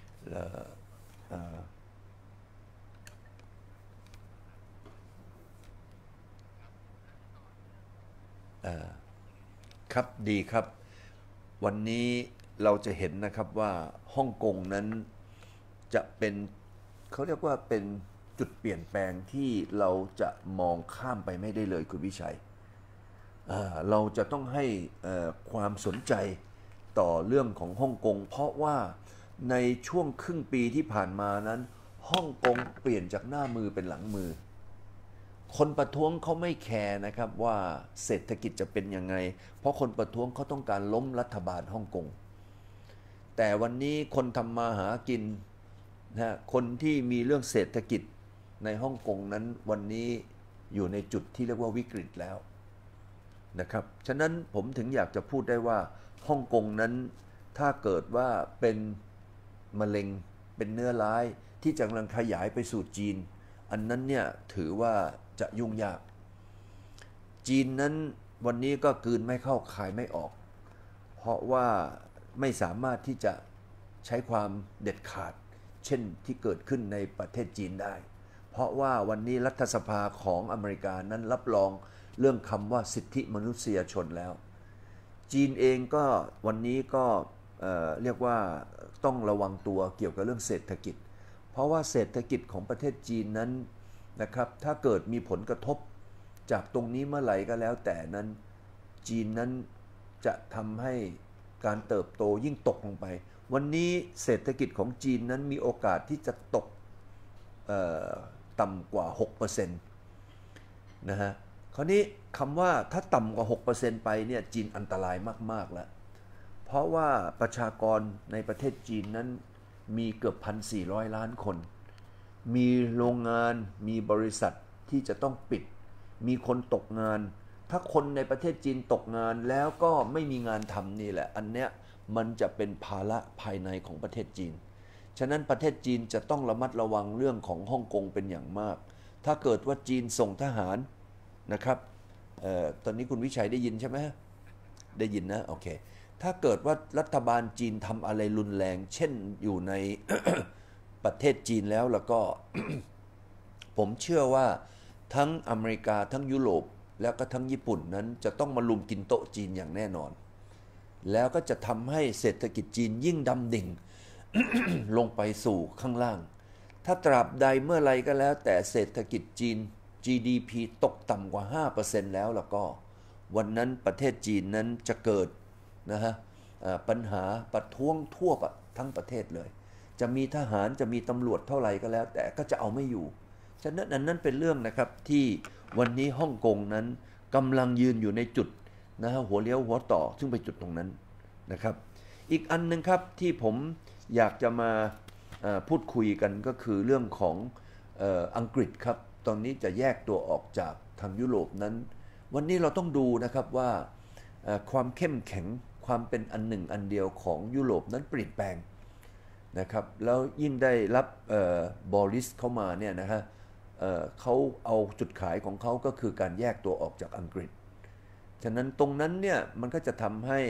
ครับดีครับวันนี้เราจะเห็นนะครับว่าฮ่องกงนั้นจะเป็นเขาเรียกว่าเป็นจุดเปลี่ยนแปลงที่เราจะมองข้ามไปไม่ได้เลยคุณวิชัยเราจะต้องให้ความสนใจต่อเรื่องของฮ่องกงเพราะว่าในช่วงครึ่งปีที่ผ่านมานั้นฮ่องกงเปลี่ยนจากหน้ามือเป็นหลังมือคนประท้วงเขาไม่แคร์นะครับว่าเศรษฐกิจจะเป็นยังไงเพราะคนประท้วงเขาต้องการล้มรัฐบาลฮ่องกงแต่วันนี้คนทำมาหากินนะคนที่มีเรื่องเศรษฐกิจในฮ่องกงนั้นวันนี้อยู่ในจุดที่เรียกว่าวิกฤตแล้วนะครับฉะนั้นผมถึงอยากจะพูดได้ว่าฮ่องกงนั้นถ้าเกิดว่าเป็นมะเร็งเป็นเนื้อร้ายที่กำลังขยายไปสู่จีนอันนั้นเนี่ยถือว่าจะยุ่งยากจีนนั้นวันนี้ก็กลืนไม่เข้าคายไม่ออกเพราะว่าไม่สามารถที่จะใช้ความเด็ดขาดเช่นที่เกิดขึ้นในประเทศจีนได้เพราะว่าวันนี้รัฐสภาของอเมริกานั้นรับรองเรื่องคำว่าสิทธิมนุษยชนแล้วจีนเองก็วันนี้ก็เรียกว่าต้องระวังตัวเกี่ยวกับเรื่องเศรษฐกิจเพราะว่าเศรษฐกิจของประเทศจีนนั้นนะครับถ้าเกิดมีผลกระทบจากตรงนี้เมื่อไหร่ก็แล้วแต่นั้นจีนนั้นจะทำให้การเติบโตยิ่งตกลงไปวันนี้เศรษฐกิจของจีนนั้นมีโอกาสที่จะตกต่ำกว่า 6% นะฮะคราวนี้คำว่าถ้าต่ำกว่า 6% ไปเนี่ยจีนอันตรายมากๆแล้วเพราะว่าประชากรในประเทศจีนนั้นมีเกือบ 1,400 ล้านคนมีโรงงานมีบริษัทที่จะต้องปิดมีคนตกงานถ้าคนในประเทศจีนตกงานแล้วก็ไม่มีงานทำนี่แหละอันเนี้ยมันจะเป็นภาระภายในของประเทศจีนฉะนั้นประเทศจีนจะต้องระมัดระวังเรื่องของฮ่องกงเป็นอย่างมากถ้าเกิดว่าจีนส่งทหารนะครับตอนนี้คุณวิชัยได้ยินใช่ไหมได้ยินนะโอเคถ้าเกิดว่ารัฐบาลจีนทำอะไรรุนแรงเช่นอยู่ใน ประเทศจีนแล้วก็ ผมเชื่อว่าทั้งอเมริกาทั้งยุโรปแล้วก็ทั้งญี่ปุ่นนั้นจะต้องมาลุมกินโต๊ะจีนอย่างแน่นอนแล้วก็จะทำให้เศรษฐกิจจีนยิ่งดำดิ่ง ลงไปสู่ข้างล่าง ถ้าตราบใดเมื่อไรก็แล้วแต่เศรษฐกิจจีน GDP ตกต่ำกว่า 5% แล้วก็วันนั้นประเทศจีนนั้นจะเกิดนะฮะปัญหาประท้วงทั่วทั้งประเทศเลย จะมีทหารจะมีตำรวจเท่าไหร่ก็แล้วแต่ก็จะเอาไม่อยู่ ฉะนั้นอันนั้นเป็นเรื่องนะครับที่วันนี้ฮ่องกงนั้นกำลังยืนอยู่ในจุดนะฮะหัวเลี้ยวหัวต่อซึ่งไปจุดตรงนั้นนะครับอีกอันนึงครับที่ผมอยากจะมาพูดคุยกันก็คือเรื่องของอังกฤษครับตอนนี้จะแยกตัวออกจากทางยุโรปนั้นวันนี้เราต้องดูนะครับว่าความเข้มแข็งความเป็นอันหนึ่งอันเดียวของยุโรปนั้นเปลี่ยนแปลงนะครับแล้วยิ่งได้รับบอริสเข้ามาเนี่ยนะฮะเขาเอาจุดขายของเขาก็คือการแยกตัวออกจากอังกฤษฉะนั้นตรงนั้นเนี่ยมันก็จะทำให้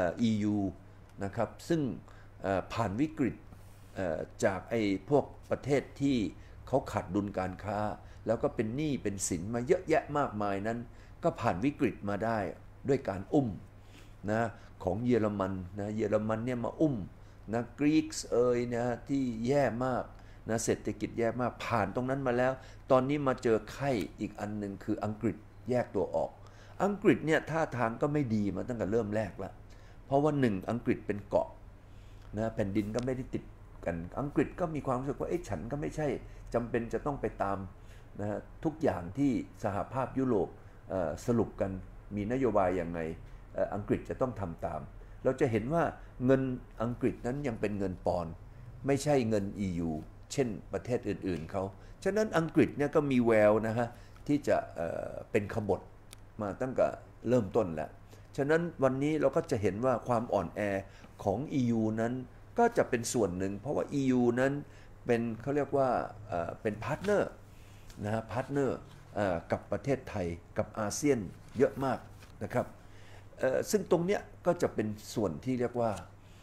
EU นะครับซึ่งผ่านวิกฤตจากไอ้พวกประเทศที่เขาขาดดุลการค้าแล้วก็เป็นหนี้เป็นสินมาเยอะแยะมากมายนั้นก็ผ่านวิกฤตมาได้ด้วยการอุ้มนะของเยอรมันนะเยอรมันเนี่ยมาอุ้มนะกรีกนะที่แย่มากนะเศรษฐกิจแย่มากผ่านตรงนั้นมาแล้วตอนนี้มาเจอไข้อีกอันหนึ่งคืออังกฤษแยกตัวออกอังกฤษเนี่ยท่าทางก็ไม่ดีมาตั้งแต่เริ่มแรกแล้วเพราะว่าหนึ่งอังกฤษเป็นเกาะนะแผ่นดินก็ไม่ได้ติดกันอังกฤษก็มีความรู้สึกว่าฉันก็ไม่ใช่จำเป็นจะต้องไปตามนะทุกอย่างที่สหภาพยุโรปสรุปกันมีนโยบายอย่างไงอังกฤษจะต้องทำตามเราจะเห็นว่าเงินอังกฤษนั้นยังเป็นเงินปอนด์ไม่ใช่เงิน EU เช่นประเทศอื่นๆเขาฉะนั้นอังกฤษเนี่ยก็มีแววนะฮะที่จะเป็นขบฏมาตั้งแต่เริ่มต้นแล้วฉะนั้นวันนี้เราก็จะเห็นว่าความอ่อนแอของ EU นั้นก็จะเป็นส่วนหนึ่งเพราะว่า EU นั้นเป็นเขาเรียกว่าเป็นพาร์ทเนอร์นะฮะพาร์ทเนอร์กับประเทศไทยกับอาเซียนเยอะมากนะครับซึ่งตรงเนี้ยก็จะเป็นส่วนที่เรียกว่า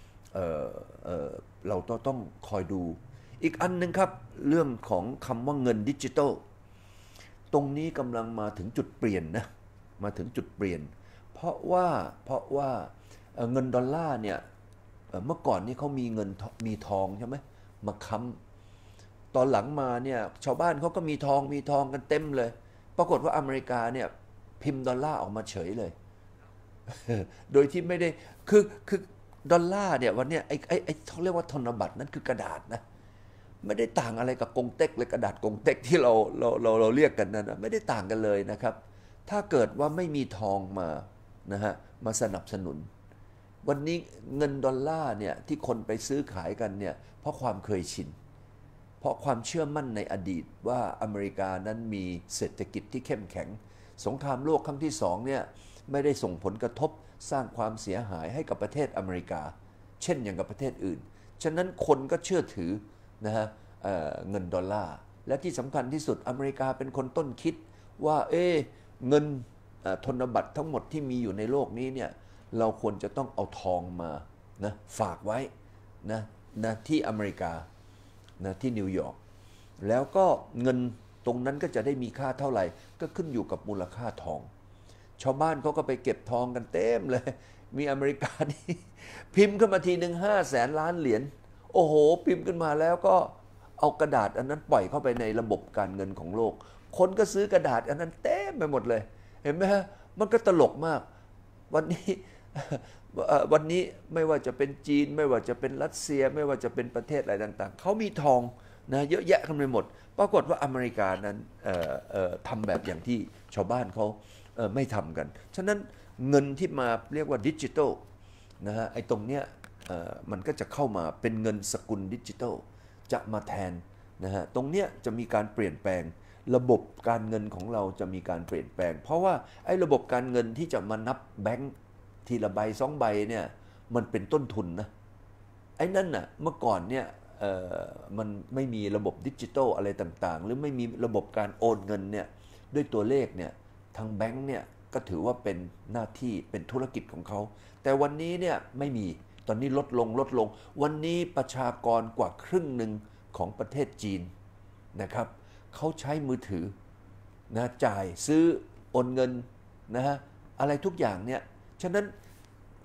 เราต้องคอยดูอีกอันนึงครับเรื่องของคำว่าเงินดิจิทัลตรงนี้กำลังมาถึงจุดเปลี่ยนนะมาถึงจุดเปลี่ยนเพราะว่าเงินดอลลาร์เนี่ยเมื่อก่อนนี่เขามีเงินมีทองใช่ไหมมาค้ำตอนหลังมาเนี่ยชาวบ้านเขาก็มีทองกันเต็มเลยปรากฏว่าอเมริกาเนี่ยพิมพ์ดอลลาร์ออกมาเฉยเลยโดยที่ไม่ได้คือดอลลาร์เนี่ยวันเนี้ยไอ้เขาเรียกว่าธนบัตรนั้นคือกระดาษนะไม่ได้ต่างอะไรกับกงเต็กเลยกระดาษกงเต็กที่เราเรียกกันนั่นนะไม่ได้ต่างกันเลยนะครับถ้าเกิดว่าไม่มีทองมานะฮะมาสนับสนุนวันนี้เงินดอลลาร์เนี่ยที่คนไปซื้อขายกันเนี่ยเพราะความเคยชินเพราะความเชื่อมั่นในอดีตว่าอเมริกานั้นมีเศรษฐกิจที่เข้มแข็งสงครามโลกครั้งที่2เนี่ยไม่ได้ส่งผลกระทบสร้างความเสียหายให้กับประเทศอเมริกาเช่นอย่างกับประเทศอื่นฉะนั้นคนก็เชื่อถือนะฮะเงินดอลลาร์และที่สำคัญที่สุดอเมริกาเป็นคนต้นคิดว่าเงินธนบัตรทั้งหมดที่มีอยู่ในโลกนี้เนี่ยเราควรจะต้องเอาทองมานะฝากไว้นะที่อเมริกานะที่นิวยอร์กแล้วก็เงินตรงนั้นก็จะได้มีค่าเท่าไหร่ก็ขึ้นอยู่กับมูลค่าทองชาวบ้านเขาก็ไปเก็บทองกันเต็มเลยมีอเมริกานี่พิมพ์ขึ้นมาทีหนึ่ง500,000 ล้านเหรียญโอ้โหพิมพ์ขึ้นมาแล้วก็เอากระดาษอันนั้นปล่อยเข้าไปในระบบการเงินของโลกคนก็ซื้อกระดาษอันนั้นเต็มไปหมดเลยเห็นไหมฮะมันก็ตลกมากวันนี้ไม่ว่าจะเป็นจีนไม่ว่าจะเป็นรัสเซียไม่ว่าจะเป็นประเทศอะไรต่างๆเขามีทองนะเยอะแยะกันไปหมดปรากฏว่าอเมริกานั้นทำแบบอย่างที่ชาวบ้านเขาไม่ทำกันฉะนั้นเงินที่มาเรียกว่าดิจิทัลนะฮะไอ้ตรงเนี้ยมันก็จะเข้ามาเป็นเงินสกุลดิจิทัลจะมาแทนนะฮะตรงเนี้ยจะมีการเปลี่ยนแปลงระบบการเงินของเราจะมีการเปลี่ยนแปลงเพราะว่าไอ้ระบบการเงินที่จะมานับแบงค์ทีละใบ2 ใบเนี่ยมันเป็นต้นทุนนะไอ้นั่นน่ะเมื่อก่อนเนี่ยมันไม่มีระบบดิจิทัลอะไรต่างๆหรือไม่มีระบบการโอนเงินเนี่ยด้วยตัวเลขเนี่ยทางแบงค์เนี่ยก็ถือว่าเป็นหน้าที่เป็นธุรกิจของเขาแต่วันนี้เนี่ยไม่มีตอนนี้ลดลงวันนี้ประชากรกว่าครึ่งหนึ่งของประเทศจีนนะครับเขาใช้มือถือนะจ่ายซื้อโอนเงินนะฮะอะไรทุกอย่างเนี่ยฉะนั้น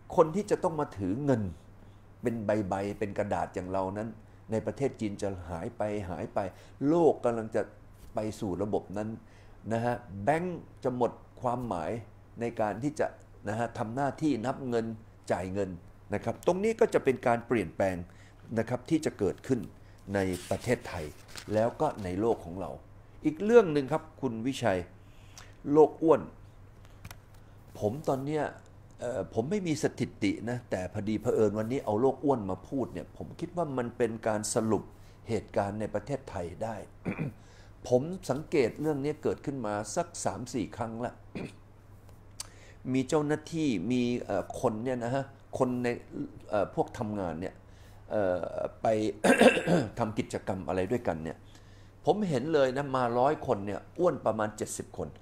คนที่จะต้องมาถือเงินเป็นใบๆเป็นกระดาษอย่างเรานั้นในประเทศจีนจะหายไปโลกกำลังจะไปสู่ระบบนั้นนะฮะแบงก์จะหมดความหมายในการที่จะนะฮะทำหน้าที่นับเงินจ่ายเงินนะครับตรงนี้ก็จะเป็นการเปลี่ยนแปลงนะครับที่จะเกิดขึ้นในประเทศไทยแล้วก็ในโลกของเราอีกเรื่องหนึ่งครับคุณวิชัยโรคอ้วนผมตอนเนี้ยผมไม่มีสถิตินะแต่พอดีเผอิญวันนี้เอาโรคอ้วนมาพูดเนี่ยผมคิดว่ามันเป็นการสรุปเหตุการณ์ในประเทศไทยได้ ผมสังเกตเรื่องนี้เกิดขึ้นมาสัก 3-4 ครั้งละ มีเจ้าหน้าที่มีคนเนี่ยนะฮะคนในพวกทำงานเนี่ยไป ทำกิจกรรมอะไรด้วยกันเนี่ยผมเห็นเลยนะมา100 คนเนี่ยอ้วนประมาณ70 คน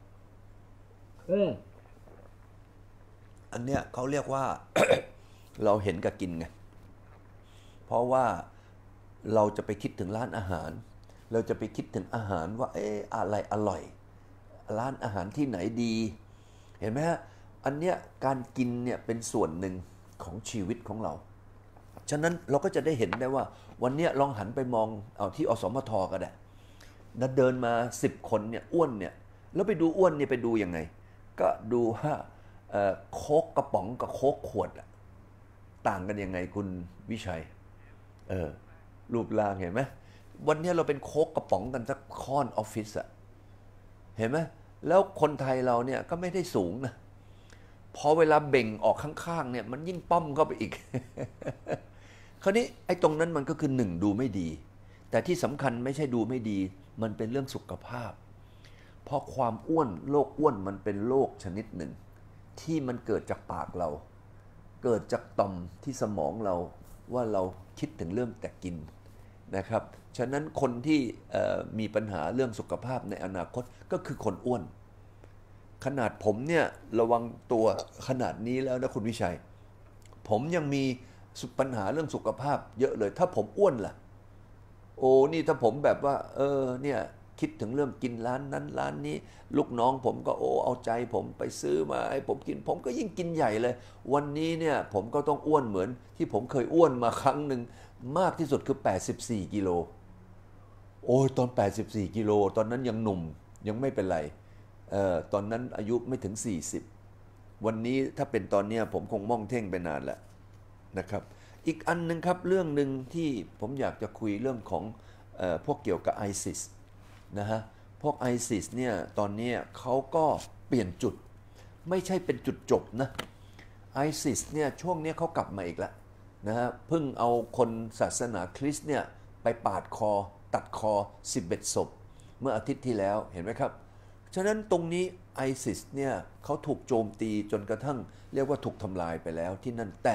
อันเนี้ยเขาเรียกว่า เราเห็นกับกินไงเพราะว่าเราจะไปคิดถึงร้านอาหารเราจะไปคิดถึงอาหารว่าอะไรอร่อยร้านอาหารที่ไหนดีเห็นไหมฮะอันเนี้ยการกินเนี่ยเป็นส่วนหนึ่งของชีวิตของเราฉะนั้นเราก็จะได้เห็นได้ว่าวันนี้ลองหันไปมองเอาที่อสมทก็ได้นะเดินมา10 คนเนี่ยอ้วนเนี่ยแล้วไปดูอ้วนเนี่ยไปดูยังไงก็ดูว่าโค้กกระป๋องกับโค้กขวดต่างกันยังไงคุณวิชัยรูปร่างเห็นไหมวันนี้เราเป็นโค้กกระป๋องกันสักค่อนออฟฟิศเห็นไหมแล้วคนไทยเราเนี่ยก็ไม่ได้สูงนะพอเวลาเบ่งออกข้างๆเนี่ยมันยิ่งป้อมเข้าไปอีก คราวนี้ไอ้ตรงนั้นมันก็คือ1ดูไม่ดีแต่ที่สำคัญไม่ใช่ดูไม่ดีมันเป็นเรื่องสุขภาพเพราะความอ้วนโรคอ้วนมันเป็นโรคชนิดหนึ่งที่มันเกิดจากปากเราเกิดจากต่อมที่สมองเราว่าเราคิดถึงเรื่องแต่กินนะครับฉะนั้นคนที่มีปัญหาเรื่องสุขภาพในอนาคตก็คือคนอ้วนขนาดผมเนี่ยระวังตัวขนาดนี้แล้วนะคุณวิชัยผมยังมีปัญหาเรื่องสุขภาพเยอะเลยถ้าผมอ้วนล่ะโอ้นี่ถ้าผมแบบว่าเนี่ยคิดถึงเรื่องกินร้านนั้นร้านนี้ลูกน้องผมก็เอาใจผมไปซื้อมาให้ผมกินผมก็ยิ่งกินใหญ่เลยวันนี้เนี่ยผมก็ต้องอ้วนเหมือนที่ผมเคยอ้วนมาครั้งหนึ่งมากที่สุดคือ84 กิโลโอ้ยตอน84 กิโลตอนนั้นยังหนุ่มยังไม่เป็นไรตอนนั้นอายุไม่ถึง40วันนี้ถ้าเป็นตอนนี้ผมคงม่องเท่งไปนานแล้วนะครับอีกอันนึงครับเรื่องหนึ่งที่ผมอยากจะคุยเรื่องของพวกเกี่ยวกับ ISIS นะฮะพวก ISIS เนี่ยตอนนี้เขาก็เปลี่ยนจุดไม่ใช่เป็นจุดจบนะ ISIS เนี่ยช่วงนี้เขากลับมาอีกแล้วนะฮะเพิ่งเอาคนศาสนาคริสต์เนี่ยไปปาดคอตัดคอ11 ศพเมื่ออาทิตย์ที่แล้วเห็นไหมครับฉะนั้นตรงนี้ ISIS เนี่ยเขาถูกโจมตีจนกระทั่งเรียกว่าถูกทำลายไปแล้วที่นั่นแต่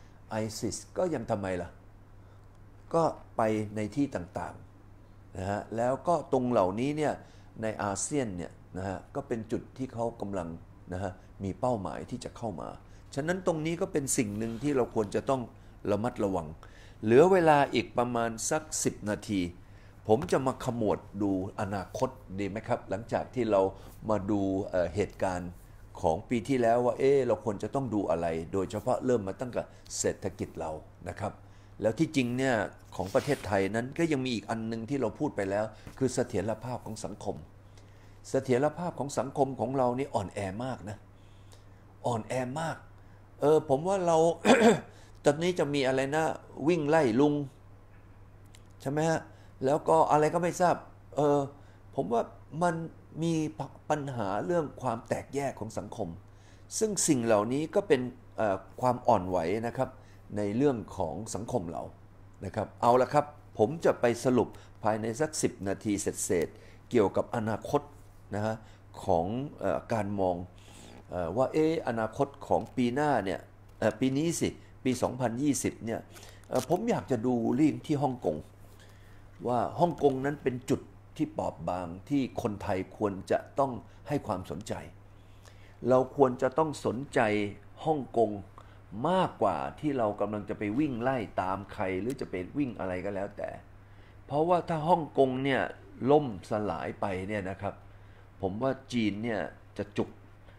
ISIS ก็ยังทำไมล่ะก็ไปในที่ต่างๆนะฮะแล้วก็ตรงเหล่านี้เนี่ยในอาเซียนเนี่ยนะฮะก็เป็นจุดที่เขากำลังนะฮะมีเป้าหมายที่จะเข้ามาฉะนั้นตรงนี้ก็เป็นสิ่งหนึ่งที่เราควรจะต้องระมัดระวังเหลือเวลาอีกประมาณสัก10 นาทีผมจะมาขมวดดูอนาคตดีไหมครับหลังจากที่เรามาดูเหตุการณ์ของปีที่แล้วว่าเราควรจะต้องดูอะไรโดยเฉพาะเริ่มมาตั้งแต่เศรษฐกิจเรานะครับแล้วที่จริงเนี่ยของประเทศไทยนั้นก็ยังมีอีกอันนึงที่เราพูดไปแล้วคือเสถียรภาพของสังคมเสถียรภาพของสังคมของเรานี่อ่อนแอมากนะอ่อนแอมากผมว่าเรา ตอนนี้จะมีอะไรนะวิ่งไล่ลุงใช่ไหมฮะแล้วก็อะไรก็ไม่ทราบผมว่ามันมีปัญหาเรื่องความแตกแยกของสังคมซึ่งสิ่งเหล่านี้ก็เป็นความอ่อนไหวนะครับในเรื่องของสังคมเรานะครับเอาละครับผมจะไปสรุปภายในสัก10 นาทีเสร็จเกี่ยวกับอนาคตนะฮะของการมองว่าอนาคตของปีหน้าเนี่ยปีนี้สิปี 2020 เนี่ยผมอยากจะดูเรื่องที่ฮ่องกงว่าฮ่องกงนั้นเป็นจุดที่บอบบางที่คนไทยควรจะต้องให้ความสนใจเราควรจะต้องสนใจฮ่องกงมากกว่าที่เรากำลังจะไปวิ่งไล่ตามใครหรือจะไปวิ่งอะไรก็แล้วแต่เพราะว่าถ้าฮ่องกงเนี่ยล่มสลายไปเนี่ยนะครับผมว่าจีนเนี่ยจะจุก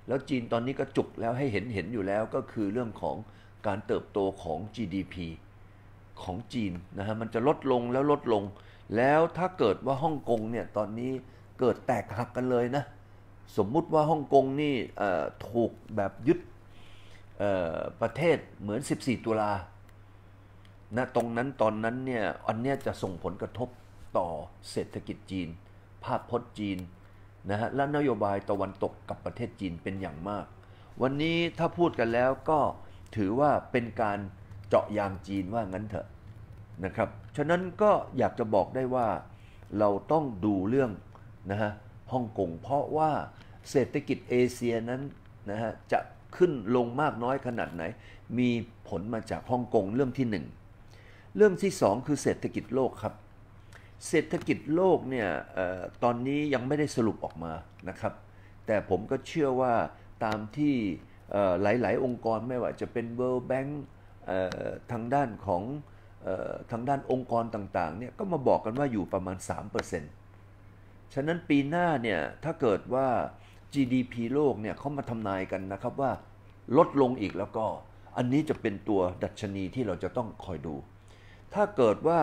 แล้วจีนตอนนี้ก็จุกแล้วให้เห็นอยู่แล้วก็คือเรื่องของการเติบโตของ GDP ของจีนนะฮะมันจะลดลงแล้วลดลงแล้วถ้าเกิดว่าฮ่องกงเนี่ยตอนนี้เกิดแตกหักกันเลยนะสมมุติว่าฮ่องกงนี่ถูกแบบยึดประเทศเหมือน14ตุลานะตรงนั้นตอนนั้นเนี่ยอันเนี้ยจะส่งผลกระทบต่อเศรษฐกิจจีนภาพพจน์จีนนะฮะและนโยบายตะวันตกกับประเทศจีนเป็นอย่างมากวันนี้ถ้าพูดกันแล้วก็ถือว่าเป็นการเจาะยางจีนว่างั้นเถอะนะครับฉะนั้นก็อยากจะบอกได้ว่าเราต้องดูเรื่องนะฮะฮ่องกงเพราะว่าเศรษฐกิจเอเชียนั้นนะฮะจะขึ้นลงมากน้อยขนาดไหนมีผลมาจากฮ่องกงเรื่องที่หนึ่งเรื่องที่สองคือเศรษฐกิจโลกครับเศรษฐกิจโลกเนี่ยตอนนี้ยังไม่ได้สรุปออกมานะครับแต่ผมก็เชื่อว่าตามที่หลายๆองค์กรไม่ว่าจะเป็น World Bank ทางด้านของทางด้านองค์กรต่างๆเนี่ยก็มาบอกกันว่าอยู่ประมาณ 3%ฉะนั้นปีหน้าเนี่ยถ้าเกิดว่า GDP โลกเนี่ยเขามาทำนายกันนะครับว่าลดลงอีกแล้วก็อันนี้จะเป็นตัวดัชนีที่เราจะต้องคอยดูถ้าเกิดว่า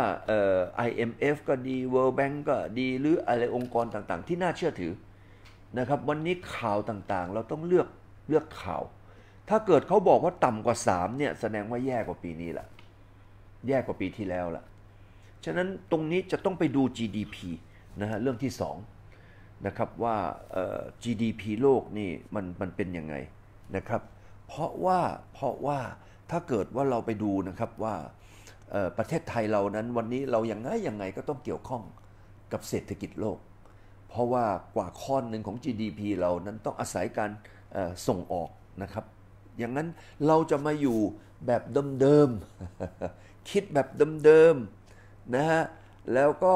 IMF ก็ดี World Bank ก็ดีหรืออะไรองค์กรต่างๆที่น่าเชื่อถือนะครับวันนี้ข่าวต่างๆเราต้องเลือกข่าวถ้าเกิดเขาบอกว่าต่ำกว่า3เนี่ยแสดงว่าแย่กว่าปีนี้ละแย่กว่าปีที่แล้วละฉะนั้นตรงนี้จะต้องไปดู GDP นะฮะเรื่องที่2นะครับว่าGDP โลกนี่มันเป็นยังไงนะครับเพราะว่าถ้าเกิดว่าเราไปดูนะครับว่าประเทศไทยเรานั้นวันนี้เรายังไงก็ต้องเกี่ยวข้องกับเศรษฐกิจโลกเพราะว่ากว่าค่อนหนึ่งของ GDP เรานั้นต้องอาศัยการส่งออกนะครับอย่างนั้นเราจะมาอยู่แบบเดิมๆคิดแบบเดิมๆนะฮะแล้วก็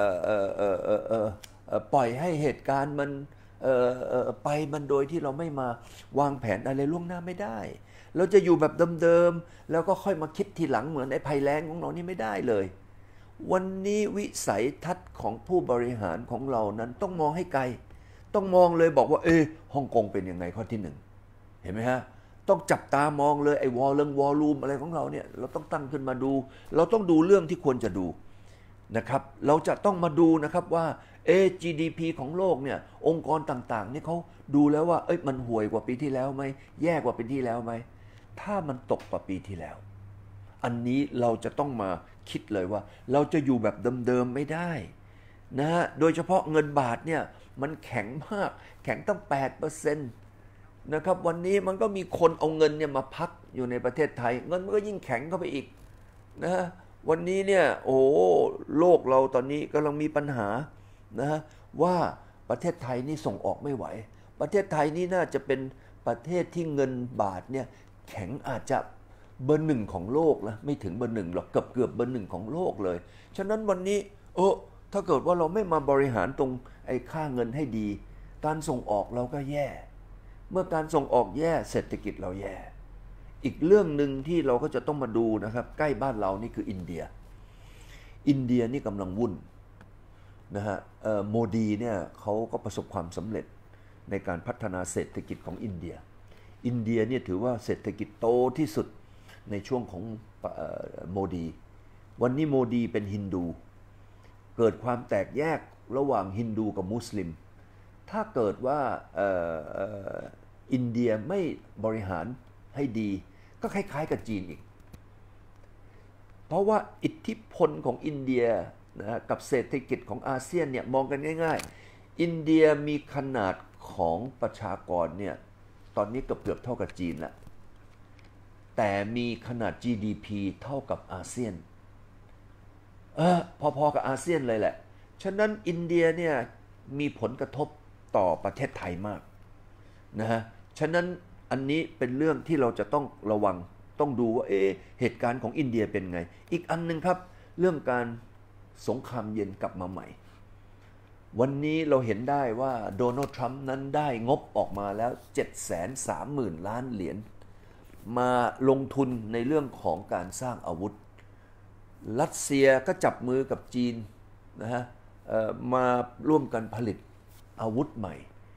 ปล่อยให้เหตุการณ์มันไปมันโดยที่เราไม่มาวางแผนอะไรล่วงหน้าไม่ได้เราจะอยู่แบบเดิมๆแล้วก็ค่อยมาคิดทีหลังเหมือนไอ้ภัยแล้งของเรานี่ไม่ได้เลยวันนี้วิสัยทัศน์ของผู้บริหารของเรานั้นต้องมองให้ไกลต้องมองเลยบอกว่าฮ่องกงเป็นยังไงข้อที่1เห็นไหมฮะต้องจับตามองเลยไอ้วอลลุ่มอะไรของเราเนี่ยเราต้องตั้งขึ้นมาดูเราต้องดูเรื่องที่ควรจะดูนะครับเราจะต้องมาดูนะครับว่าGDP ของโลกเนี่ยองค์กรต่างๆนี่เขาดูแล้วว่ามันห่วยกว่าปีที่แล้วไหมแย่กว่าปีที่แล้วไหมถ้ามันตกกว่าปีที่แล้วอันนี้เราจะต้องมาคิดเลยว่าเราจะอยู่แบบเดิมๆไม่ได้นะฮะโดยเฉพาะเงินบาทเนี่ยมันแข็งมากแข็งตั้ง 8% นะครับวันนี้มันก็มีคนเอาเงินเนี่ยมาพักอยู่ในประเทศไทยเงินมันก็ยิ่งแข็งเข้าไปอีกนะวันนี้เนี่ยโลกเราตอนนี้กำลังมีปัญหานะว่าประเทศไทยนี่ส่งออกไม่ไหวประเทศไทยนี่น่าจะเป็นประเทศที่เงินบาทเนี่ยแข็งอาจจะเบอร์ 1ของโลกนะไม่ถึงเบอร์ 1หรอกเกือบเบอร์ 1ของโลกเลยฉะนั้นวันนี้ถ้าเกิดว่าเราไม่มาบริหารตรงไอ้ค่าเงินให้ดีการส่งออกเราก็แย่เมื่อการส่งออกแย่เศรษฐกิจเราแย่อีกเรื่องหนึ่งที่เราก็จะต้องมาดูนะครับใกล้บ้านเรานี่คืออินเดียนี่กำลังวุ่นนะฮะโมดีเนี่ยเขาก็ประสบความสำเร็จในการพัฒนาเศรษฐกิจของอินเดียเนี่ยถือว่าเศรษฐกิจโตที่สุดในช่วงของโมดีวันนี้โมดีเป็นฮินดูเกิดความแตกแยกระหว่างฮินดูกับมุสลิมถ้าเกิดว่าอินเดียไม่บริหารให้ดีก็คล้ายๆกับจีนอีกเพราะว่าอิทธิพลของอินเดียนะกับเศรษฐกิจของอาเซียนเนี่ยมองกันง่ายๆอินเดียมีขนาดของประชากรเนี่ยตอนนี้เกือบเท่ากับจีนแล้วแต่มีขนาด GDP เท่ากับอาเซียนพอๆกับอาเซียนเลยแหละฉะนั้นอินเดียเนี่ยมีผลกระทบต่อประเทศไทยมากนะฮะฉะนั้นอันนี้เป็นเรื่องที่เราจะต้องระวังต้องดูว่าเหตุการณ์ของอินเดียเป็นไงอีกอันนึงครับเรื่องการสงครามเย็นกลับมาใหม่วันนี้เราเห็นได้ว่าโดนัลด์ทรัมป์นั้นได้งบออกมาแล้ว 730,000 ล้านเหรียญมาลงทุนในเรื่องของการสร้างอาวุธรัสเซียก็จับมือกับจีนนะฮะมาร่วมกันผลิตอาวุธใหม่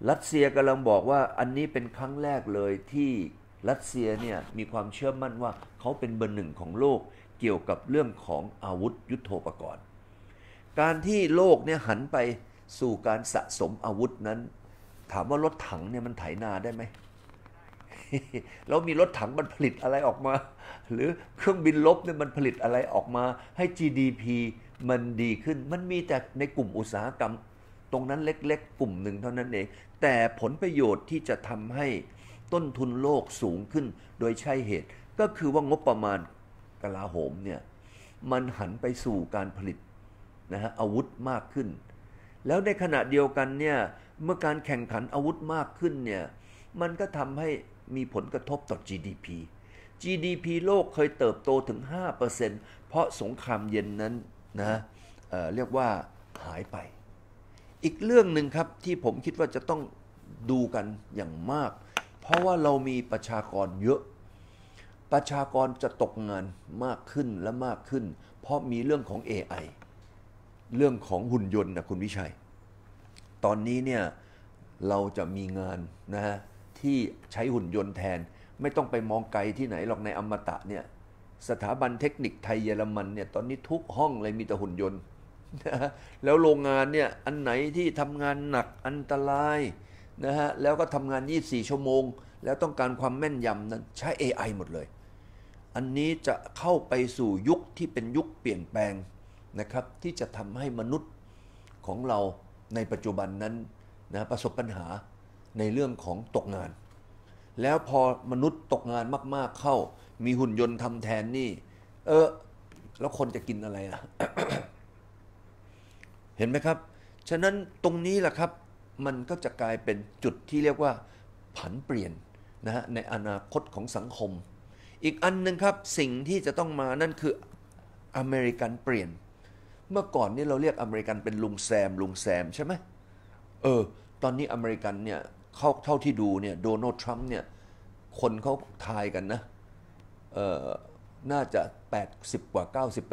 รัสเซียกำลังบอกว่าอันนี้เป็นครั้งแรกเลยที่รัสเซียเนี่ยมีความเชื่อมั่นว่าเขาเป็นเบอร์หนึ่งของโลกเกี่ยวกับเรื่องของอาวุธยุทโธปกรณ์การที่โลกเนี่ยหันไปสู่การสะสมอาวุธนั้นถามว่ารถถังเนี่ยมันไถนาได้ไหม แล้วมีรถถังมันผลิตอะไรออกมาหรือเครื่องบินรบเนี่ยมันผลิตอะไรออกมาให้ GDP มันดีขึ้นมันมีแต่ในกลุ่มอุตสาหกรรมตรงนั้นเล็กๆกลุ่มหนึ่งเท่านั้นเองแต่ผลประโยชน์ที่จะทำให้ต้นทุนโลกสูงขึ้นโดยใช่เหตุก็คือว่างบประมาณกลาโหมเนี่ยมันหันไปสู่การผลิตนะฮะอาวุธมากขึ้นแล้วในขณะเดียวกันเนี่ยเมื่อการแข่งขันอาวุธมากขึ้นเนี่ยมันก็ทำให้มีผลกระทบต่อ GDP โลกเคยเติบโตถึง 5% เพราะสงครามเย็นนั้นนะเรียกว่าหายไปอีกเรื่องหนึ่งครับที่ผมคิดว่าจะต้องดูกันอย่างมากเพราะว่าเรามีประชากรเยอะประชากรจะตกงานมากขึ้นและมากขึ้นเพราะมีเรื่องของ AI เรื่องของหุ่นยนต์นะคุณวิชัยตอนนี้เนี่ยเราจะมีงานนะฮะที่ใช้หุ่นยนต์แทนไม่ต้องไปมองไกลที่ไหนหรอกในอมตะเนี่ยสถาบันเทคนิคไทยเยอรมันเนี่ยตอนนี้ทุกห้องเลยมีแต่หุ่นยนต์นะแล้วโรงงานเนี่ยอันไหนที่ทำงานหนักอันตรายนะฮะแล้วก็ทำงาน24ชั่วโมงแล้วต้องการความแม่นยำนั้นใช้ AI หมดเลยอันนี้จะเข้าไปสู่ยุคที่เป็นยุคเปลี่ยนแปลงนะครับที่จะทำให้มนุษย์ของเราในปัจจุบันนั้นนะประสบปัญหาในเรื่องของตกงานแล้วพอมนุษย์ตกงานมากๆเข้ามีหุ่นยนต์ทำแทนนี่แล้วคนจะกินอะไรล่ะ เห็นไหมครับฉะนั้นตรงนี้แหละครับมันก็จะกลายเป็นจุดที่เรียกว่าผันเปลี่ยนนะฮะในอนาคตของสังคมอีกอันนึงครับสิ่งที่จะต้องมานั่นคืออเมริกันเปลี่ยนเมื่อก่อนนี่เราเรียกอเมริกันเป็นลุงแซมใช่ไหมตอนนี้อเมริกันเนี่ยเท่าที่ดูเนี่ยโดนัลด์ทรัมป์เนี่ยคนเขาทายกันนะน่าจะ80กว่า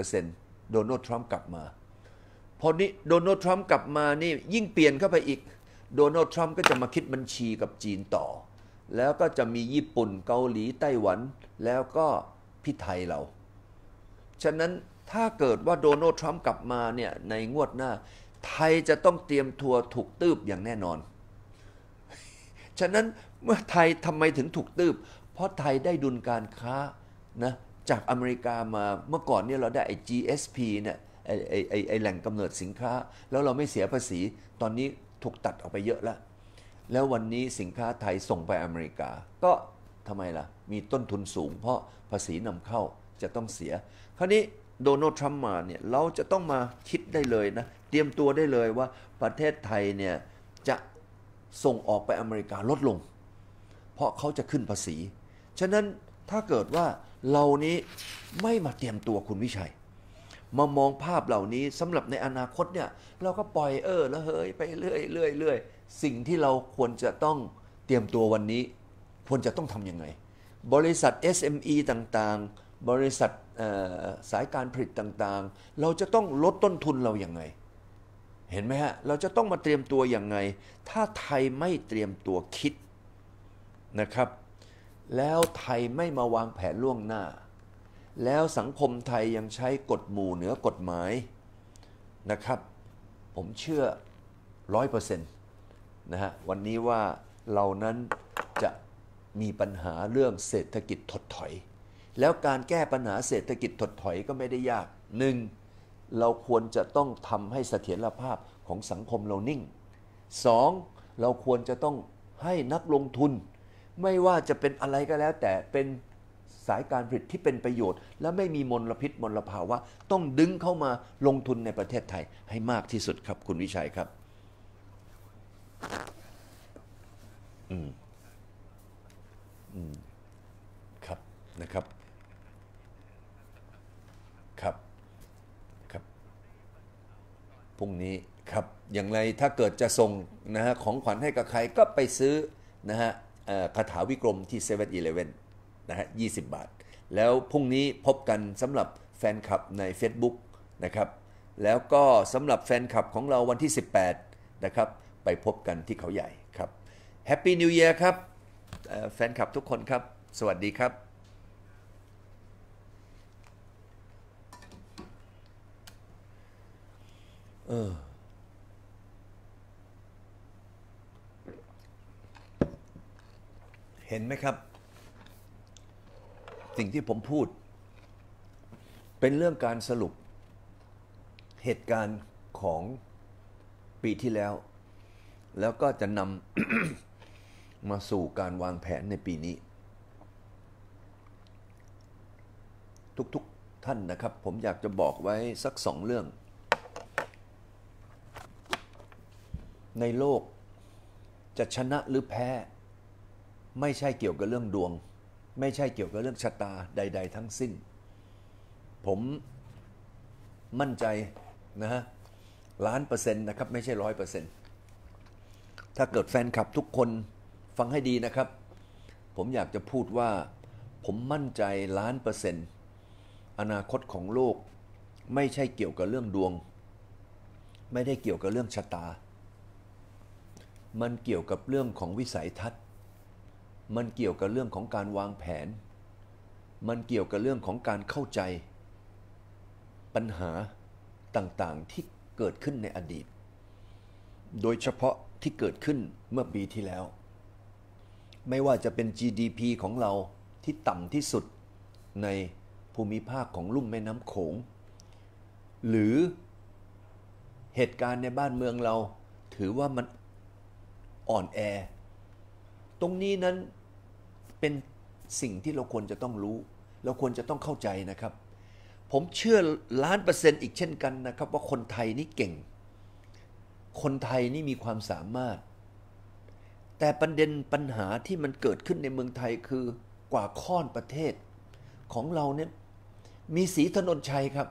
90% โดนัลด์ทรัมป์กลับมาพอนี้โดนัลด์ทรัมป์กลับมานี่ยิ่งเปลี่ยนเข้าไปอีกโดนัลด์ทรัมป์ก็จะมาคิดบัญชีกับจีนต่อแล้วก็จะมีญี่ปุ่นเกาหลีไต้หวันแล้วก็พี่ไทยเราฉะนั้นถ้าเกิดว่าโดนัลด์ทรัมป์กลับมาเนี่ยในงวดหน้าไทยจะต้องเตรียมตัวถูกตืบอย่างแน่นอนฉะนั้นเมื่อไทยทำไมถึงถูกตืบเพราะไทยได้ดุลการค้านะจากอเมริกามาเมื่อก่อนเนี่ยเราได้ไอ้ GSP เนี่ยไอ้แหล่งกำเนิดสินค้าแล้วเราไม่เสียภาษีตอนนี้ถูกตัดออกไปเยอะแล้ววันนี้สินค้าไทยส่งไปอเมริกาก็ทำไมล่ะมีต้นทุนสูงเพราะภาษีนำเข้าจะต้องเสียคราวนี้โดนัลด์ทรัมป์มาเนี่ยเราจะต้องมาคิดได้เลยนะเตรียมตัวได้เลยว่าประเทศไทยเนี่ยจะส่งออกไปอเมริกาลดลงเพราะเขาจะขึ้นภาษีฉะนั้นถ้าเกิดว่าเรานี้ไม่มาเตรียมตัวคุณวิชัยมามองภาพเหล่านี้สำหรับในอนาคตเนี่ยเราก็ปล่อยแล้วเฮ้ยไปเรื่อยสิ่งที่เราควรจะต้องเตรียมตัววันนี้ควรจะต้องทำยังไงบริษัท SME ต่างๆบริษัทสายการผลิตต่างๆเราจะต้องลดต้นทุนเราอย่างไงเห็นไหมฮะเราจะต้องมาเตรียมตัวอย่างไงถ้าไทยไม่เตรียมตัวคิดนะครับแล้วไทยไม่มาวางแผนล่วงหน้าแล้วสังคมไทยยังใช้กฎหมู่เหนือกฎหมายนะครับผมเชื่อ 100% นะฮะวันนี้ว่าเรานั้นจะมีปัญหาเรื่องเศรษฐกิจถดถอยแล้วการแก้ปัญหาเศรษฐกิจถดถอยก็ไม่ได้ยาก1เราควรจะต้องทำให้เสถียรภาพของสังคมเรานิ่ง2เราควรจะต้องให้นักลงทุนไม่ว่าจะเป็นอะไรก็แล้วแต่เป็นสายการผลิตที่เป็นประโยชน์และไม่มีมลพิษมลภาวะต้องดึงเข้ามาลงทุนในประเทศไทยให้มากที่สุดครับคุณวิชัยครับครับนะครับครับพรุ่งนี้ครับอย่างไรถ้าเกิดจะส่งนะฮะของขวัญให้กับใครก็ไปซื้อนะฮะคาถาวิกรมที่ 7-Eleven นะฮะ20 บาทแล้วพรุ่งนี้พบกันสำหรับแฟนคลับใน Facebook นะครับแล้วก็สำหรับแฟนคลับของเราวันที่18นะครับไปพบกันที่เขาใหญ่ครับ Happy New Year ครับแฟนคลับทุกคนครับ สวัสดีครับเห็นไหมครับ สิ่งที่ผมพูด เป็นเรื่องการสรุปเหตุการณ์ของปีที่แล้ว แล้วก็จะนำ มาสู่การวางแผนในปีนี้ ทุกๆท่านนะครับ ผมอยากจะบอกไว้สัก2 เรื่อง ในโลกจะชนะหรือแพ้ ไม่ใช่เกี่ยวกับเรื่องดวง ไม่ใช่เกี่ยวกับเรื่องชะตาใดๆทั้งสิ้น ผมมั่นใจนะฮะ1,000,000%นะครับไม่ใช่100%ถ้าเกิดแฟนคลับทุกคนฟังให้ดีนะครับผมอยากจะพูดว่าผมมั่นใจ1,000,000%อนาคตของโลกไม่ใช่เกี่ยวกับเรื่องดวงไม่ได้เกี่ยวกับเรื่องชะตามันเกี่ยวกับเรื่องของวิสัยทัศน์มันเกี่ยวกับเรื่องของการวางแผนมันเกี่ยวกับเรื่องของการเข้าใจปัญหาต่างๆที่เกิดขึ้นในอดีตโดยเฉพาะที่เกิดขึ้นเมื่อปีที่แล้วไม่ว่าจะเป็น GDP ของเราที่ต่ำที่สุดในภูมิภาคของลุ่มแม่น้ำโขงหรือเหตุการณ์ในบ้านเมืองเราถือว่ามันอ่อนแอตรงนี้นั้นเป็นสิ่งที่เราควรจะต้องรู้เราควรจะต้องเข้าใจนะครับผมเชื่อ1,000,000%อีกเช่นกันนะครับว่าคนไทยนี่เก่งคนไทยนี่มีความสามารถแต่ประเด็นปัญหาที่มันเกิดขึ้นในเมืองไทยคือกว่าค่อนประเทศของเราเนี่ยมีศรีถนนชัยครับ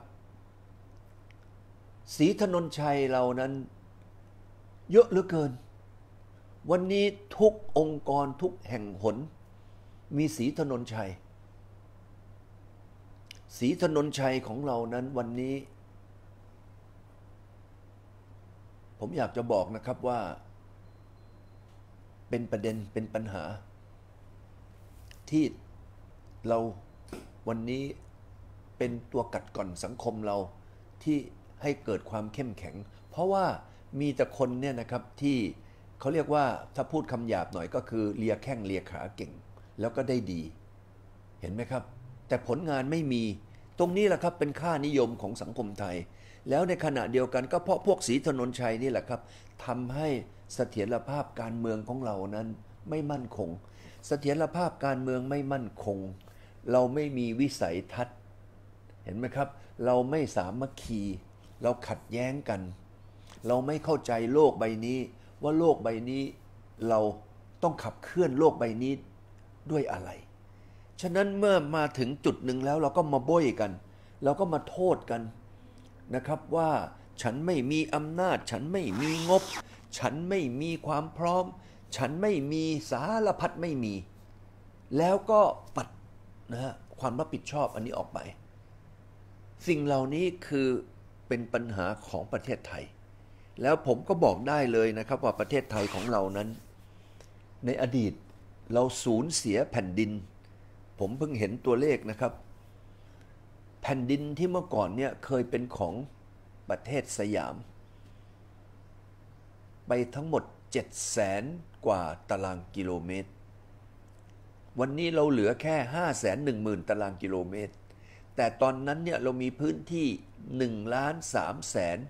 ศรีถนนชัยเรานั้นเยอะเหลือเกินวันนี้ทุกองค์กรทุกแห่งหนมีศรีถนนชัยศรีถนนชัยของเรานั้นวันนี้ผมอยากจะบอกนะครับว่าเป็นประเด็นเป็นปัญหาที่เราวันนี้เป็นตัวกัดก่อนสังคมเราที่ให้เกิดความเข้มแข็งเพราะว่ามีแต่คนเนี่ยนะครับที่เขาเรียกว่าถ้าพูดคำหยาบหน่อยก็คือเลียแข้งเลียขาเก่งแล้วก็ได้ดีเห็นไหมครับแต่ผลงานไม่มีตรงนี้แหละครับเป็นค่านิยมของสังคมไทยแล้วในขณะเดียวกันก็เพราะพวกศรีถนนชัยนี่แหละครับทำให้เสถียรภาพการเมืองของเรานั้นไม่มั่นคงเสถียรภาพการเมืองไม่มั่นคงเราไม่มีวิสัยทัศน์เห็นไหมครับเราไม่สามัคคีเราขัดแย้งกันเราไม่เข้าใจโลกใบนี้ว่าโลกใบนี้เราต้องขับเคลื่อนโลกใบนี้ด้วยอะไรฉะนั้นเมื่อมาถึงจุดหนึ่งแล้วเราก็มาโบยกันเราก็มาโทษกันนะครับว่าฉันไม่มีอำนาจฉันไม่มีงบฉันไม่มีความพร้อมฉันไม่มีสารพัดไม่มีแล้วก็ปัดนะฮะความรับผิดชอบอันนี้ออกไปสิ่งเหล่านี้คือเป็นปัญหาของประเทศไทยแล้วผมก็บอกได้เลยนะครับว่าประเทศไทยของเรานั้นในอดีตเราสูญเสียแผ่นดินผมเพิ่งเห็นตัวเลขนะครับแผ่นดินที่เมื่อก่อนเนี่ยเคยเป็นของประเทศสยามไปทั้งหมด700,000 กว่าตารางกิโลเมตรวันนี้เราเหลือแค่510,000 ตารางกิโลเมตรแต่ตอนนั้นเนี่ยเรามีพื้นที่1,300,000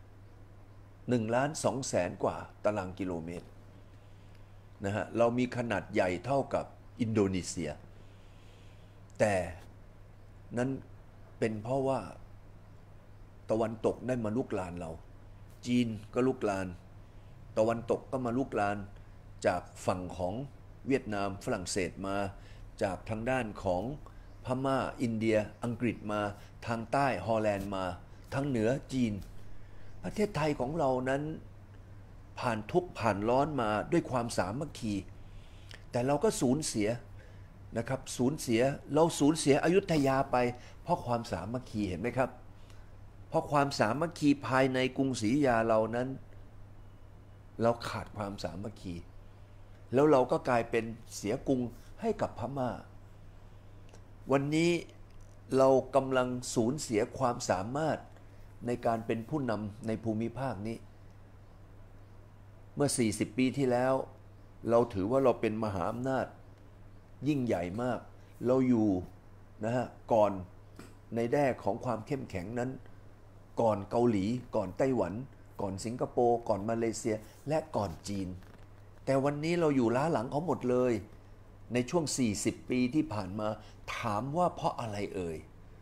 1,200,000 กว่าตารางกิโลเมตรนะฮะเรามีขนาดใหญ่เท่ากับอินโดนีเซียแต่นั้นเป็นเพราะว่าตะวันตกได้มาลุกลานเราจีนก็ลุกลานตะวันตกก็มาลุกลานจากฝั่งของเวียดนามฝรั่งเศสมาจากทางด้านของพม่าอินเดียอังกฤษมาทางใต้ฮอลแลนด์มาทางเหนือจีนประเทศไทยของเรานั้นผ่านทุกข์ผ่านร้อนมาด้วยความสามัคคีแต่เราก็สูญเสียนะครับเราสูญเสียอยุธยาไปเพราะความสามัคคีเห็นไหมครับเพราะความสามัคคีภายในกรุงศรีอยุธยาเรานั้นเราขาดความสามัคคีแล้วเราก็กลายเป็นเสียกรุงให้กับพม่าวันนี้เรากำลังสูญเสียความสามารถในการเป็นผู้นำในภูมิภาคนี้เมื่อ40 ปีที่แล้วเราถือว่าเราเป็นมหาอำนาจยิ่งใหญ่มากเราอยู่นะฮะก่อนในแด้ของความเข้มแข็งนั้นก่อนเกาหลีก่อนไต้หวันก่อนสิงคโปร์ก่อนมาเลเซียและก่อนจีนแต่วันนี้เราอยู่ล้าหลังเขาหมดเลยในช่วง40 ปีที่ผ่านมาถามว่าเพราะอะไรเอ่ย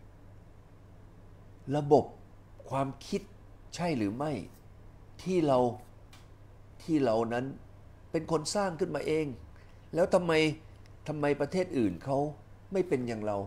ระบบความคิดใช่หรือไม่ที่เรานั้นเป็นคนสร้างขึ้นมาเองแล้วทำไมประเทศอื่นเขาไม่เป็นอย่างเรา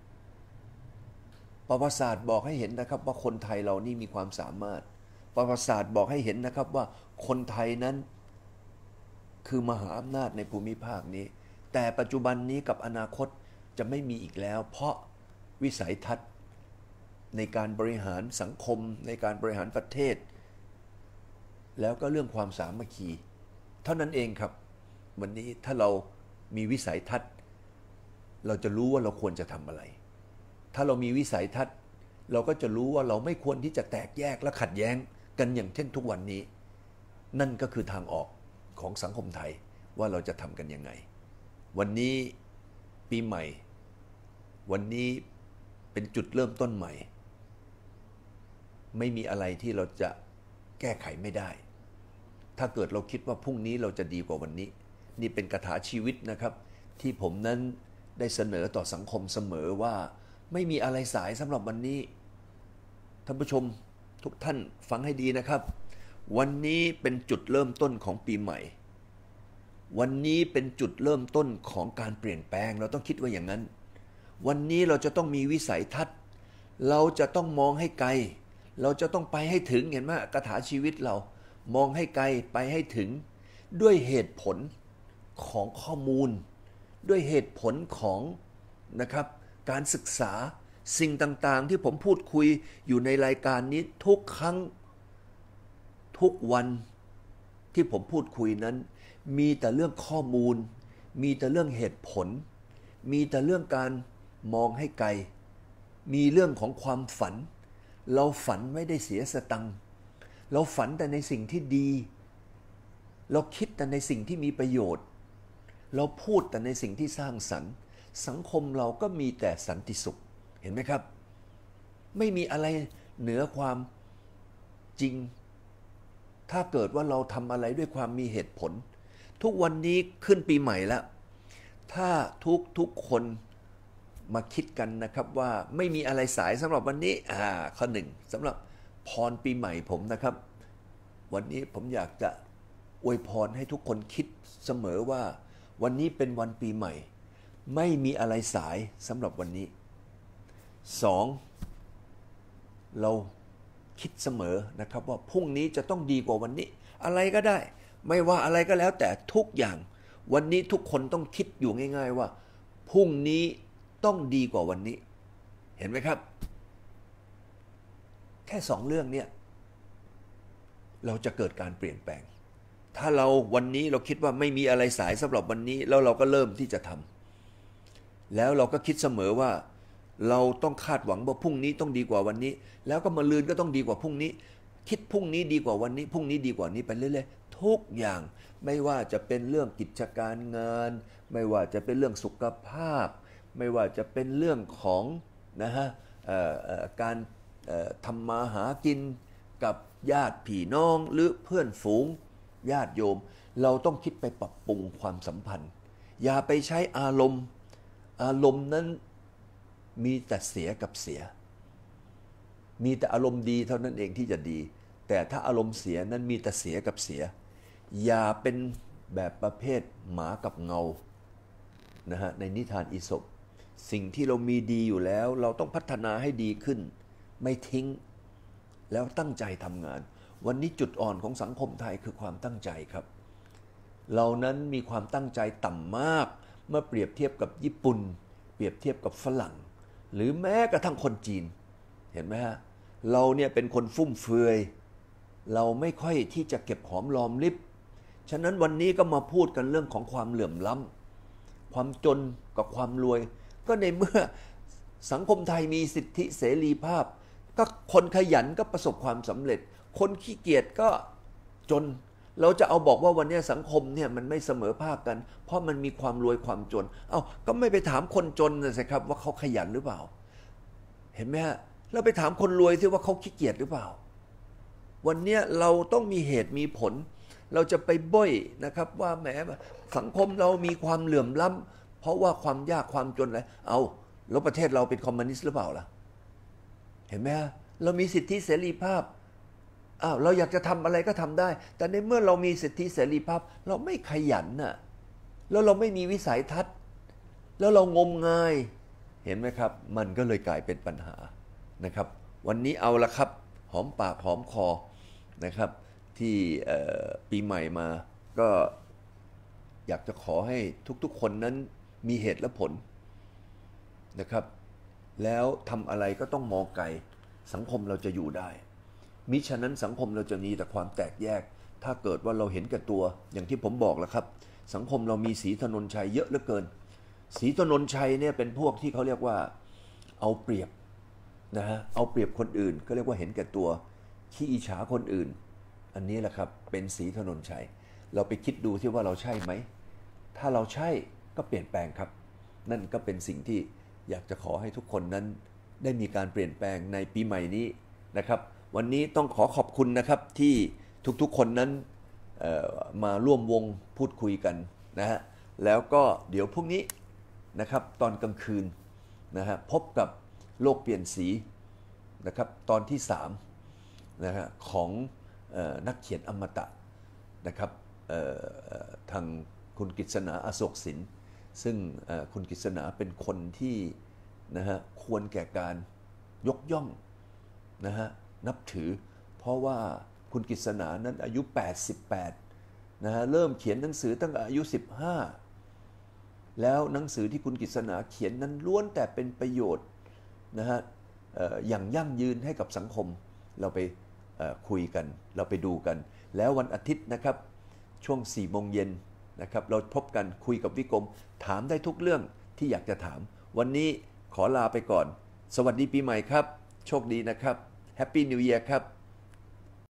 ประวัติศาสตร์บอกให้เห็นนะครับว่าคนไทยเรานี่มีความสามารถประวัติศาสตร์บอกให้เห็นนะครับว่าคนไทยนั้นคือมหาอำนาจในภูมิภาคนี้แต่ปัจจุบันนี้กับอนาคตจะไม่มีอีกแล้วเพราะวิสัยทัศน์ในการบริหารสังคมในการบริหารประเทศแล้วก็เรื่องความสามัคคีเท่านั้นเองครับวันนี้ถ้าเรามีวิสัยทัศน์เราจะรู้ว่าเราควรจะทำอะไรถ้าเรามีวิสัยทัศน์เราก็จะรู้ว่าเราไม่ควรที่จะแตกแยกและขัดแย้งกันอย่างเช่นทุกวันนี้นั่นก็คือทางออกของสังคมไทยว่าเราจะทำกันยังไงวันนี้ปีใหม่วันนี้เป็นจุดเริ่มต้นใหม่ไม่มีอะไรที่เราจะแก้ไขไม่ได้ถ้าเกิดเราคิดว่าพรุ่งนี้เราจะดีกว่าวันนี้นี่เป็นคาถาชีวิตนะครับที่ผมนั้นได้เสนอต่อสังคมเสมอว่าไม่มีอะไรสายสำหรับวันนี้ท่านผู้ชมทุกท่านฟังให้ดีนะครับวันนี้เป็นจุดเริ่มต้นของปีใหม่วันนี้เป็นจุดเริ่มต้นของการเปลี่ยนแปลงเราต้องคิดว่าอย่างนั้นวันนี้เราจะต้องมีวิสัยทัศน์เราจะต้องมองให้ไกลเราจะต้องไปให้ถึงเห็นไหมคาถาชีวิตเรามองให้ไกลไปให้ถึงด้วยเหตุผลของข้อมูลด้วยเหตุผลของนะครับการศึกษาสิ่งต่างๆที่ผมพูดคุยอยู่ในรายการนี้ทุกครั้งทุกวันที่ผมพูดคุยนั้นมีแต่เรื่องข้อมูลมีแต่เรื่องเหตุผลมีแต่เรื่องการมองให้ไกลมีเรื่องของความฝันเราฝันไม่ได้เสียสตังค์เราฝันแต่ในสิ่งที่ดีเราคิดแต่ในสิ่งที่มีประโยชน์เราพูดแต่ในสิ่งที่สร้างสรรค์สังคมเราก็มีแต่สันติสุขเห็นไหมครับไม่มีอะไรเหนือความจริงถ้าเกิดว่าเราทำอะไรด้วยความมีเหตุผลทุกวันนี้ขึ้นปีใหม่แล้วถ้าทุกคนมาคิดกันนะครับว่าไม่มีอะไรสายสำหรับวันนี้ข้อหนึ่งสำหรับพรปีใหม่ผมนะครับวันนี้ผมอยากจะอวยพรให้ทุกคนคิดเสมอว่าวันนี้เป็นวันปีใหม่ไม่มีอะไรสายสำหรับวันนี้2เราคิดเสมอนะครับว่าพรุ่งนี้จะต้องดีกว่าวันนี้อะไรก็ได้ไม่ว่าอะไรก็แล้วแต่ทุกอย่างวันนี้ทุกคนต้องคิดอยู่ง่ายๆว่าพรุ่งนี้ต้องดีกว่าวันนี้เห็นไหมครับแค่2เรื่องเนี่ยเราจะเกิดการเปลี่ยนแปลงถ้าเราวันนี้เราคิดว่าไม่มีอะไรสายสำหรับวันนี้แล้วเราก็เริ่มที่จะทำแล้วเราก็คิดเสมอว่าเราต้องคาดหวังว่าพรุ่งนี้ต้องดีกว่าวันนี้แล้วก็มะรืนก็ต้องดีกว่าพรุ่งนี้คิดพรุ่งนี้ดีกว่าวันนี้พรุ่งนี้ดีกว่านี้ไปเรื่อยๆทุกอย่างไม่ว่าจะเป็นเรื่องกิจการงานไม่ว่าจะเป็นเรื่องสุขภาพไม่ว่าจะเป็นเรื่องของนะฮะการทำมาหากินกับญาติพี่น้องหรือเพื่อนฝูงญาติโยมเราต้องคิดไปปรับปรุงความสัมพันธ์อย่าไปใช้อารมณ์นั้นมีแต่เสียกับเสียมีแต่อารมณ์ดีเท่านั้นเองที่จะดีแต่ถ้าอารมณ์เสียนั้นมีแต่เสียกับเสียอย่าเป็นแบบประเภทหมากับเงานะฮะในนิทานอีสปสิ่งที่เรามีดีอยู่แล้วเราต้องพัฒนาให้ดีขึ้นไม่ทิ้งแล้วตั้งใจทำงานวันนี้จุดอ่อนของสังคมไทยคือความตั้งใจครับเรานั้นมีความตั้งใจต่ำมากเมื่อเปรียบเทียบกับญี่ปุ่นเปรียบเทียบกับฝรั่งหรือแม้กระทั่งคนจีนเห็นไหมฮะเราเนี่ยเป็นคนฟุ่มเฟือยเราไม่ค่อยที่จะเก็บหอมรอมริบฉะนั้นวันนี้ก็มาพูดกันเรื่องของความเหลื่อมล้ำความจนกับความรวยก็ในเมื่อสังคมไทยมีสิทธิเสรีภาพก็คนขยันก็ประสบความสำเร็จคนขี้เกียจก็จนเราจะเอาบอกว่าวันนี้สังคมเนี่ยมันไม่เสมอภาคกันเพราะมันมีความรวยความจนก็ไม่ไปถามคนจนเลยสิครับว่าเขาขยันหรือเปล่าเห็นไหมฮะเราไปถามคนรวยที่ว่าเขาขี้เกียจหรือเปล่าวันนี้เราต้องมีเหตุมีผลเราจะไปบ้อยนะครับว่าแหมสังคมเรามีความเหลื่อมล้ำเพราะว่าความยากความจนอะไรแล้วประเทศเราเป็นคอมมิวนิสต์หรือเปล่าล่ะเห็นไหมฮะเรามีสิทธิเสรีภาพเราอยากจะทำอะไรก็ทำได้แต่ในเมื่อเรามีสิทธิเสรีภาพเราไม่ขยันน่ะแล้วเราไม่มีวิสัยทัศน์แล้วเรางมงายเห็นไหมครับมันก็เลยกลายเป็นปัญหานะครับวันนี้เอาละครับหอมปากหอมคอนะครับที่ปีใหม่มาก็อยากจะขอให้ทุกๆคนนั้นมีเหตุและผลนะครับแล้วทำอะไรก็ต้องมองไกลสังคมเราจะอยู่ได้มิฉะนั้นสังคมเราจะมีแต่ความแตกแยกถ้าเกิดว่าเราเห็นแก่ตัวอย่างที่ผมบอกแล้วครับสังคมเรามีศรีถนนชัยเยอะเหลือเกินศรีถนนชัยเนี่ยเป็นพวกที่เขาเรียกว่าเอาเปรียบนะฮะเอาเปรียบคนอื่นก็เรียกว่าเห็นแก่ตัวขี้อิจฉาคนอื่นอันนี้แหละครับเป็นศรีถนนชัยเราไปคิดดูที่ว่าเราใช่ไหมถ้าเราใช่ก็เปลี่ยนแปลงครับนั่นก็เป็นสิ่งที่อยากจะขอให้ทุกคนนั้นได้มีการเปลี่ยนแปลงในปีใหม่นี้นะครับวันนี้ต้องขอขอบคุณนะครับที่ทุกๆคนนั้นมาร่วมวงพูดคุยกันนะฮะแล้วก็เดี๋ยวพรุ่งนี้นะครับตอนกลางคืนนะฮะพบกับโลกเปลี่ยนสีนะครับตอนที่3นะฮะของนักเขียนอมตะนะครับทางคุณกฤษณาอโศกสินซึ่งคุณกฤษณาเป็นคนที่นะฮะควรแก่การยกย่องนะฮะนับถือเพราะว่าคุณกฤษณานั้นอายุ88นะฮะเริ่มเขียนหนังสือตั้งแต่อายุ15แล้วหนังสือที่คุณกฤษณาเขียนนั้นล้วนแต่เป็นประโยชน์นะฮะอย่างยั่งยืนให้กับสังคมเราไปคุยกันเราไปดูกันแล้ววันอาทิตย์นะครับช่วง4 โมงเย็นนะครับเราพบกันคุยกับวิกรมถามได้ทุกเรื่องที่อยากจะถามวันนี้ขอลาไปก่อนสวัสดีปีใหม่ครับโชคดีนะครับแฮปปี้นิวเยียร์ครับ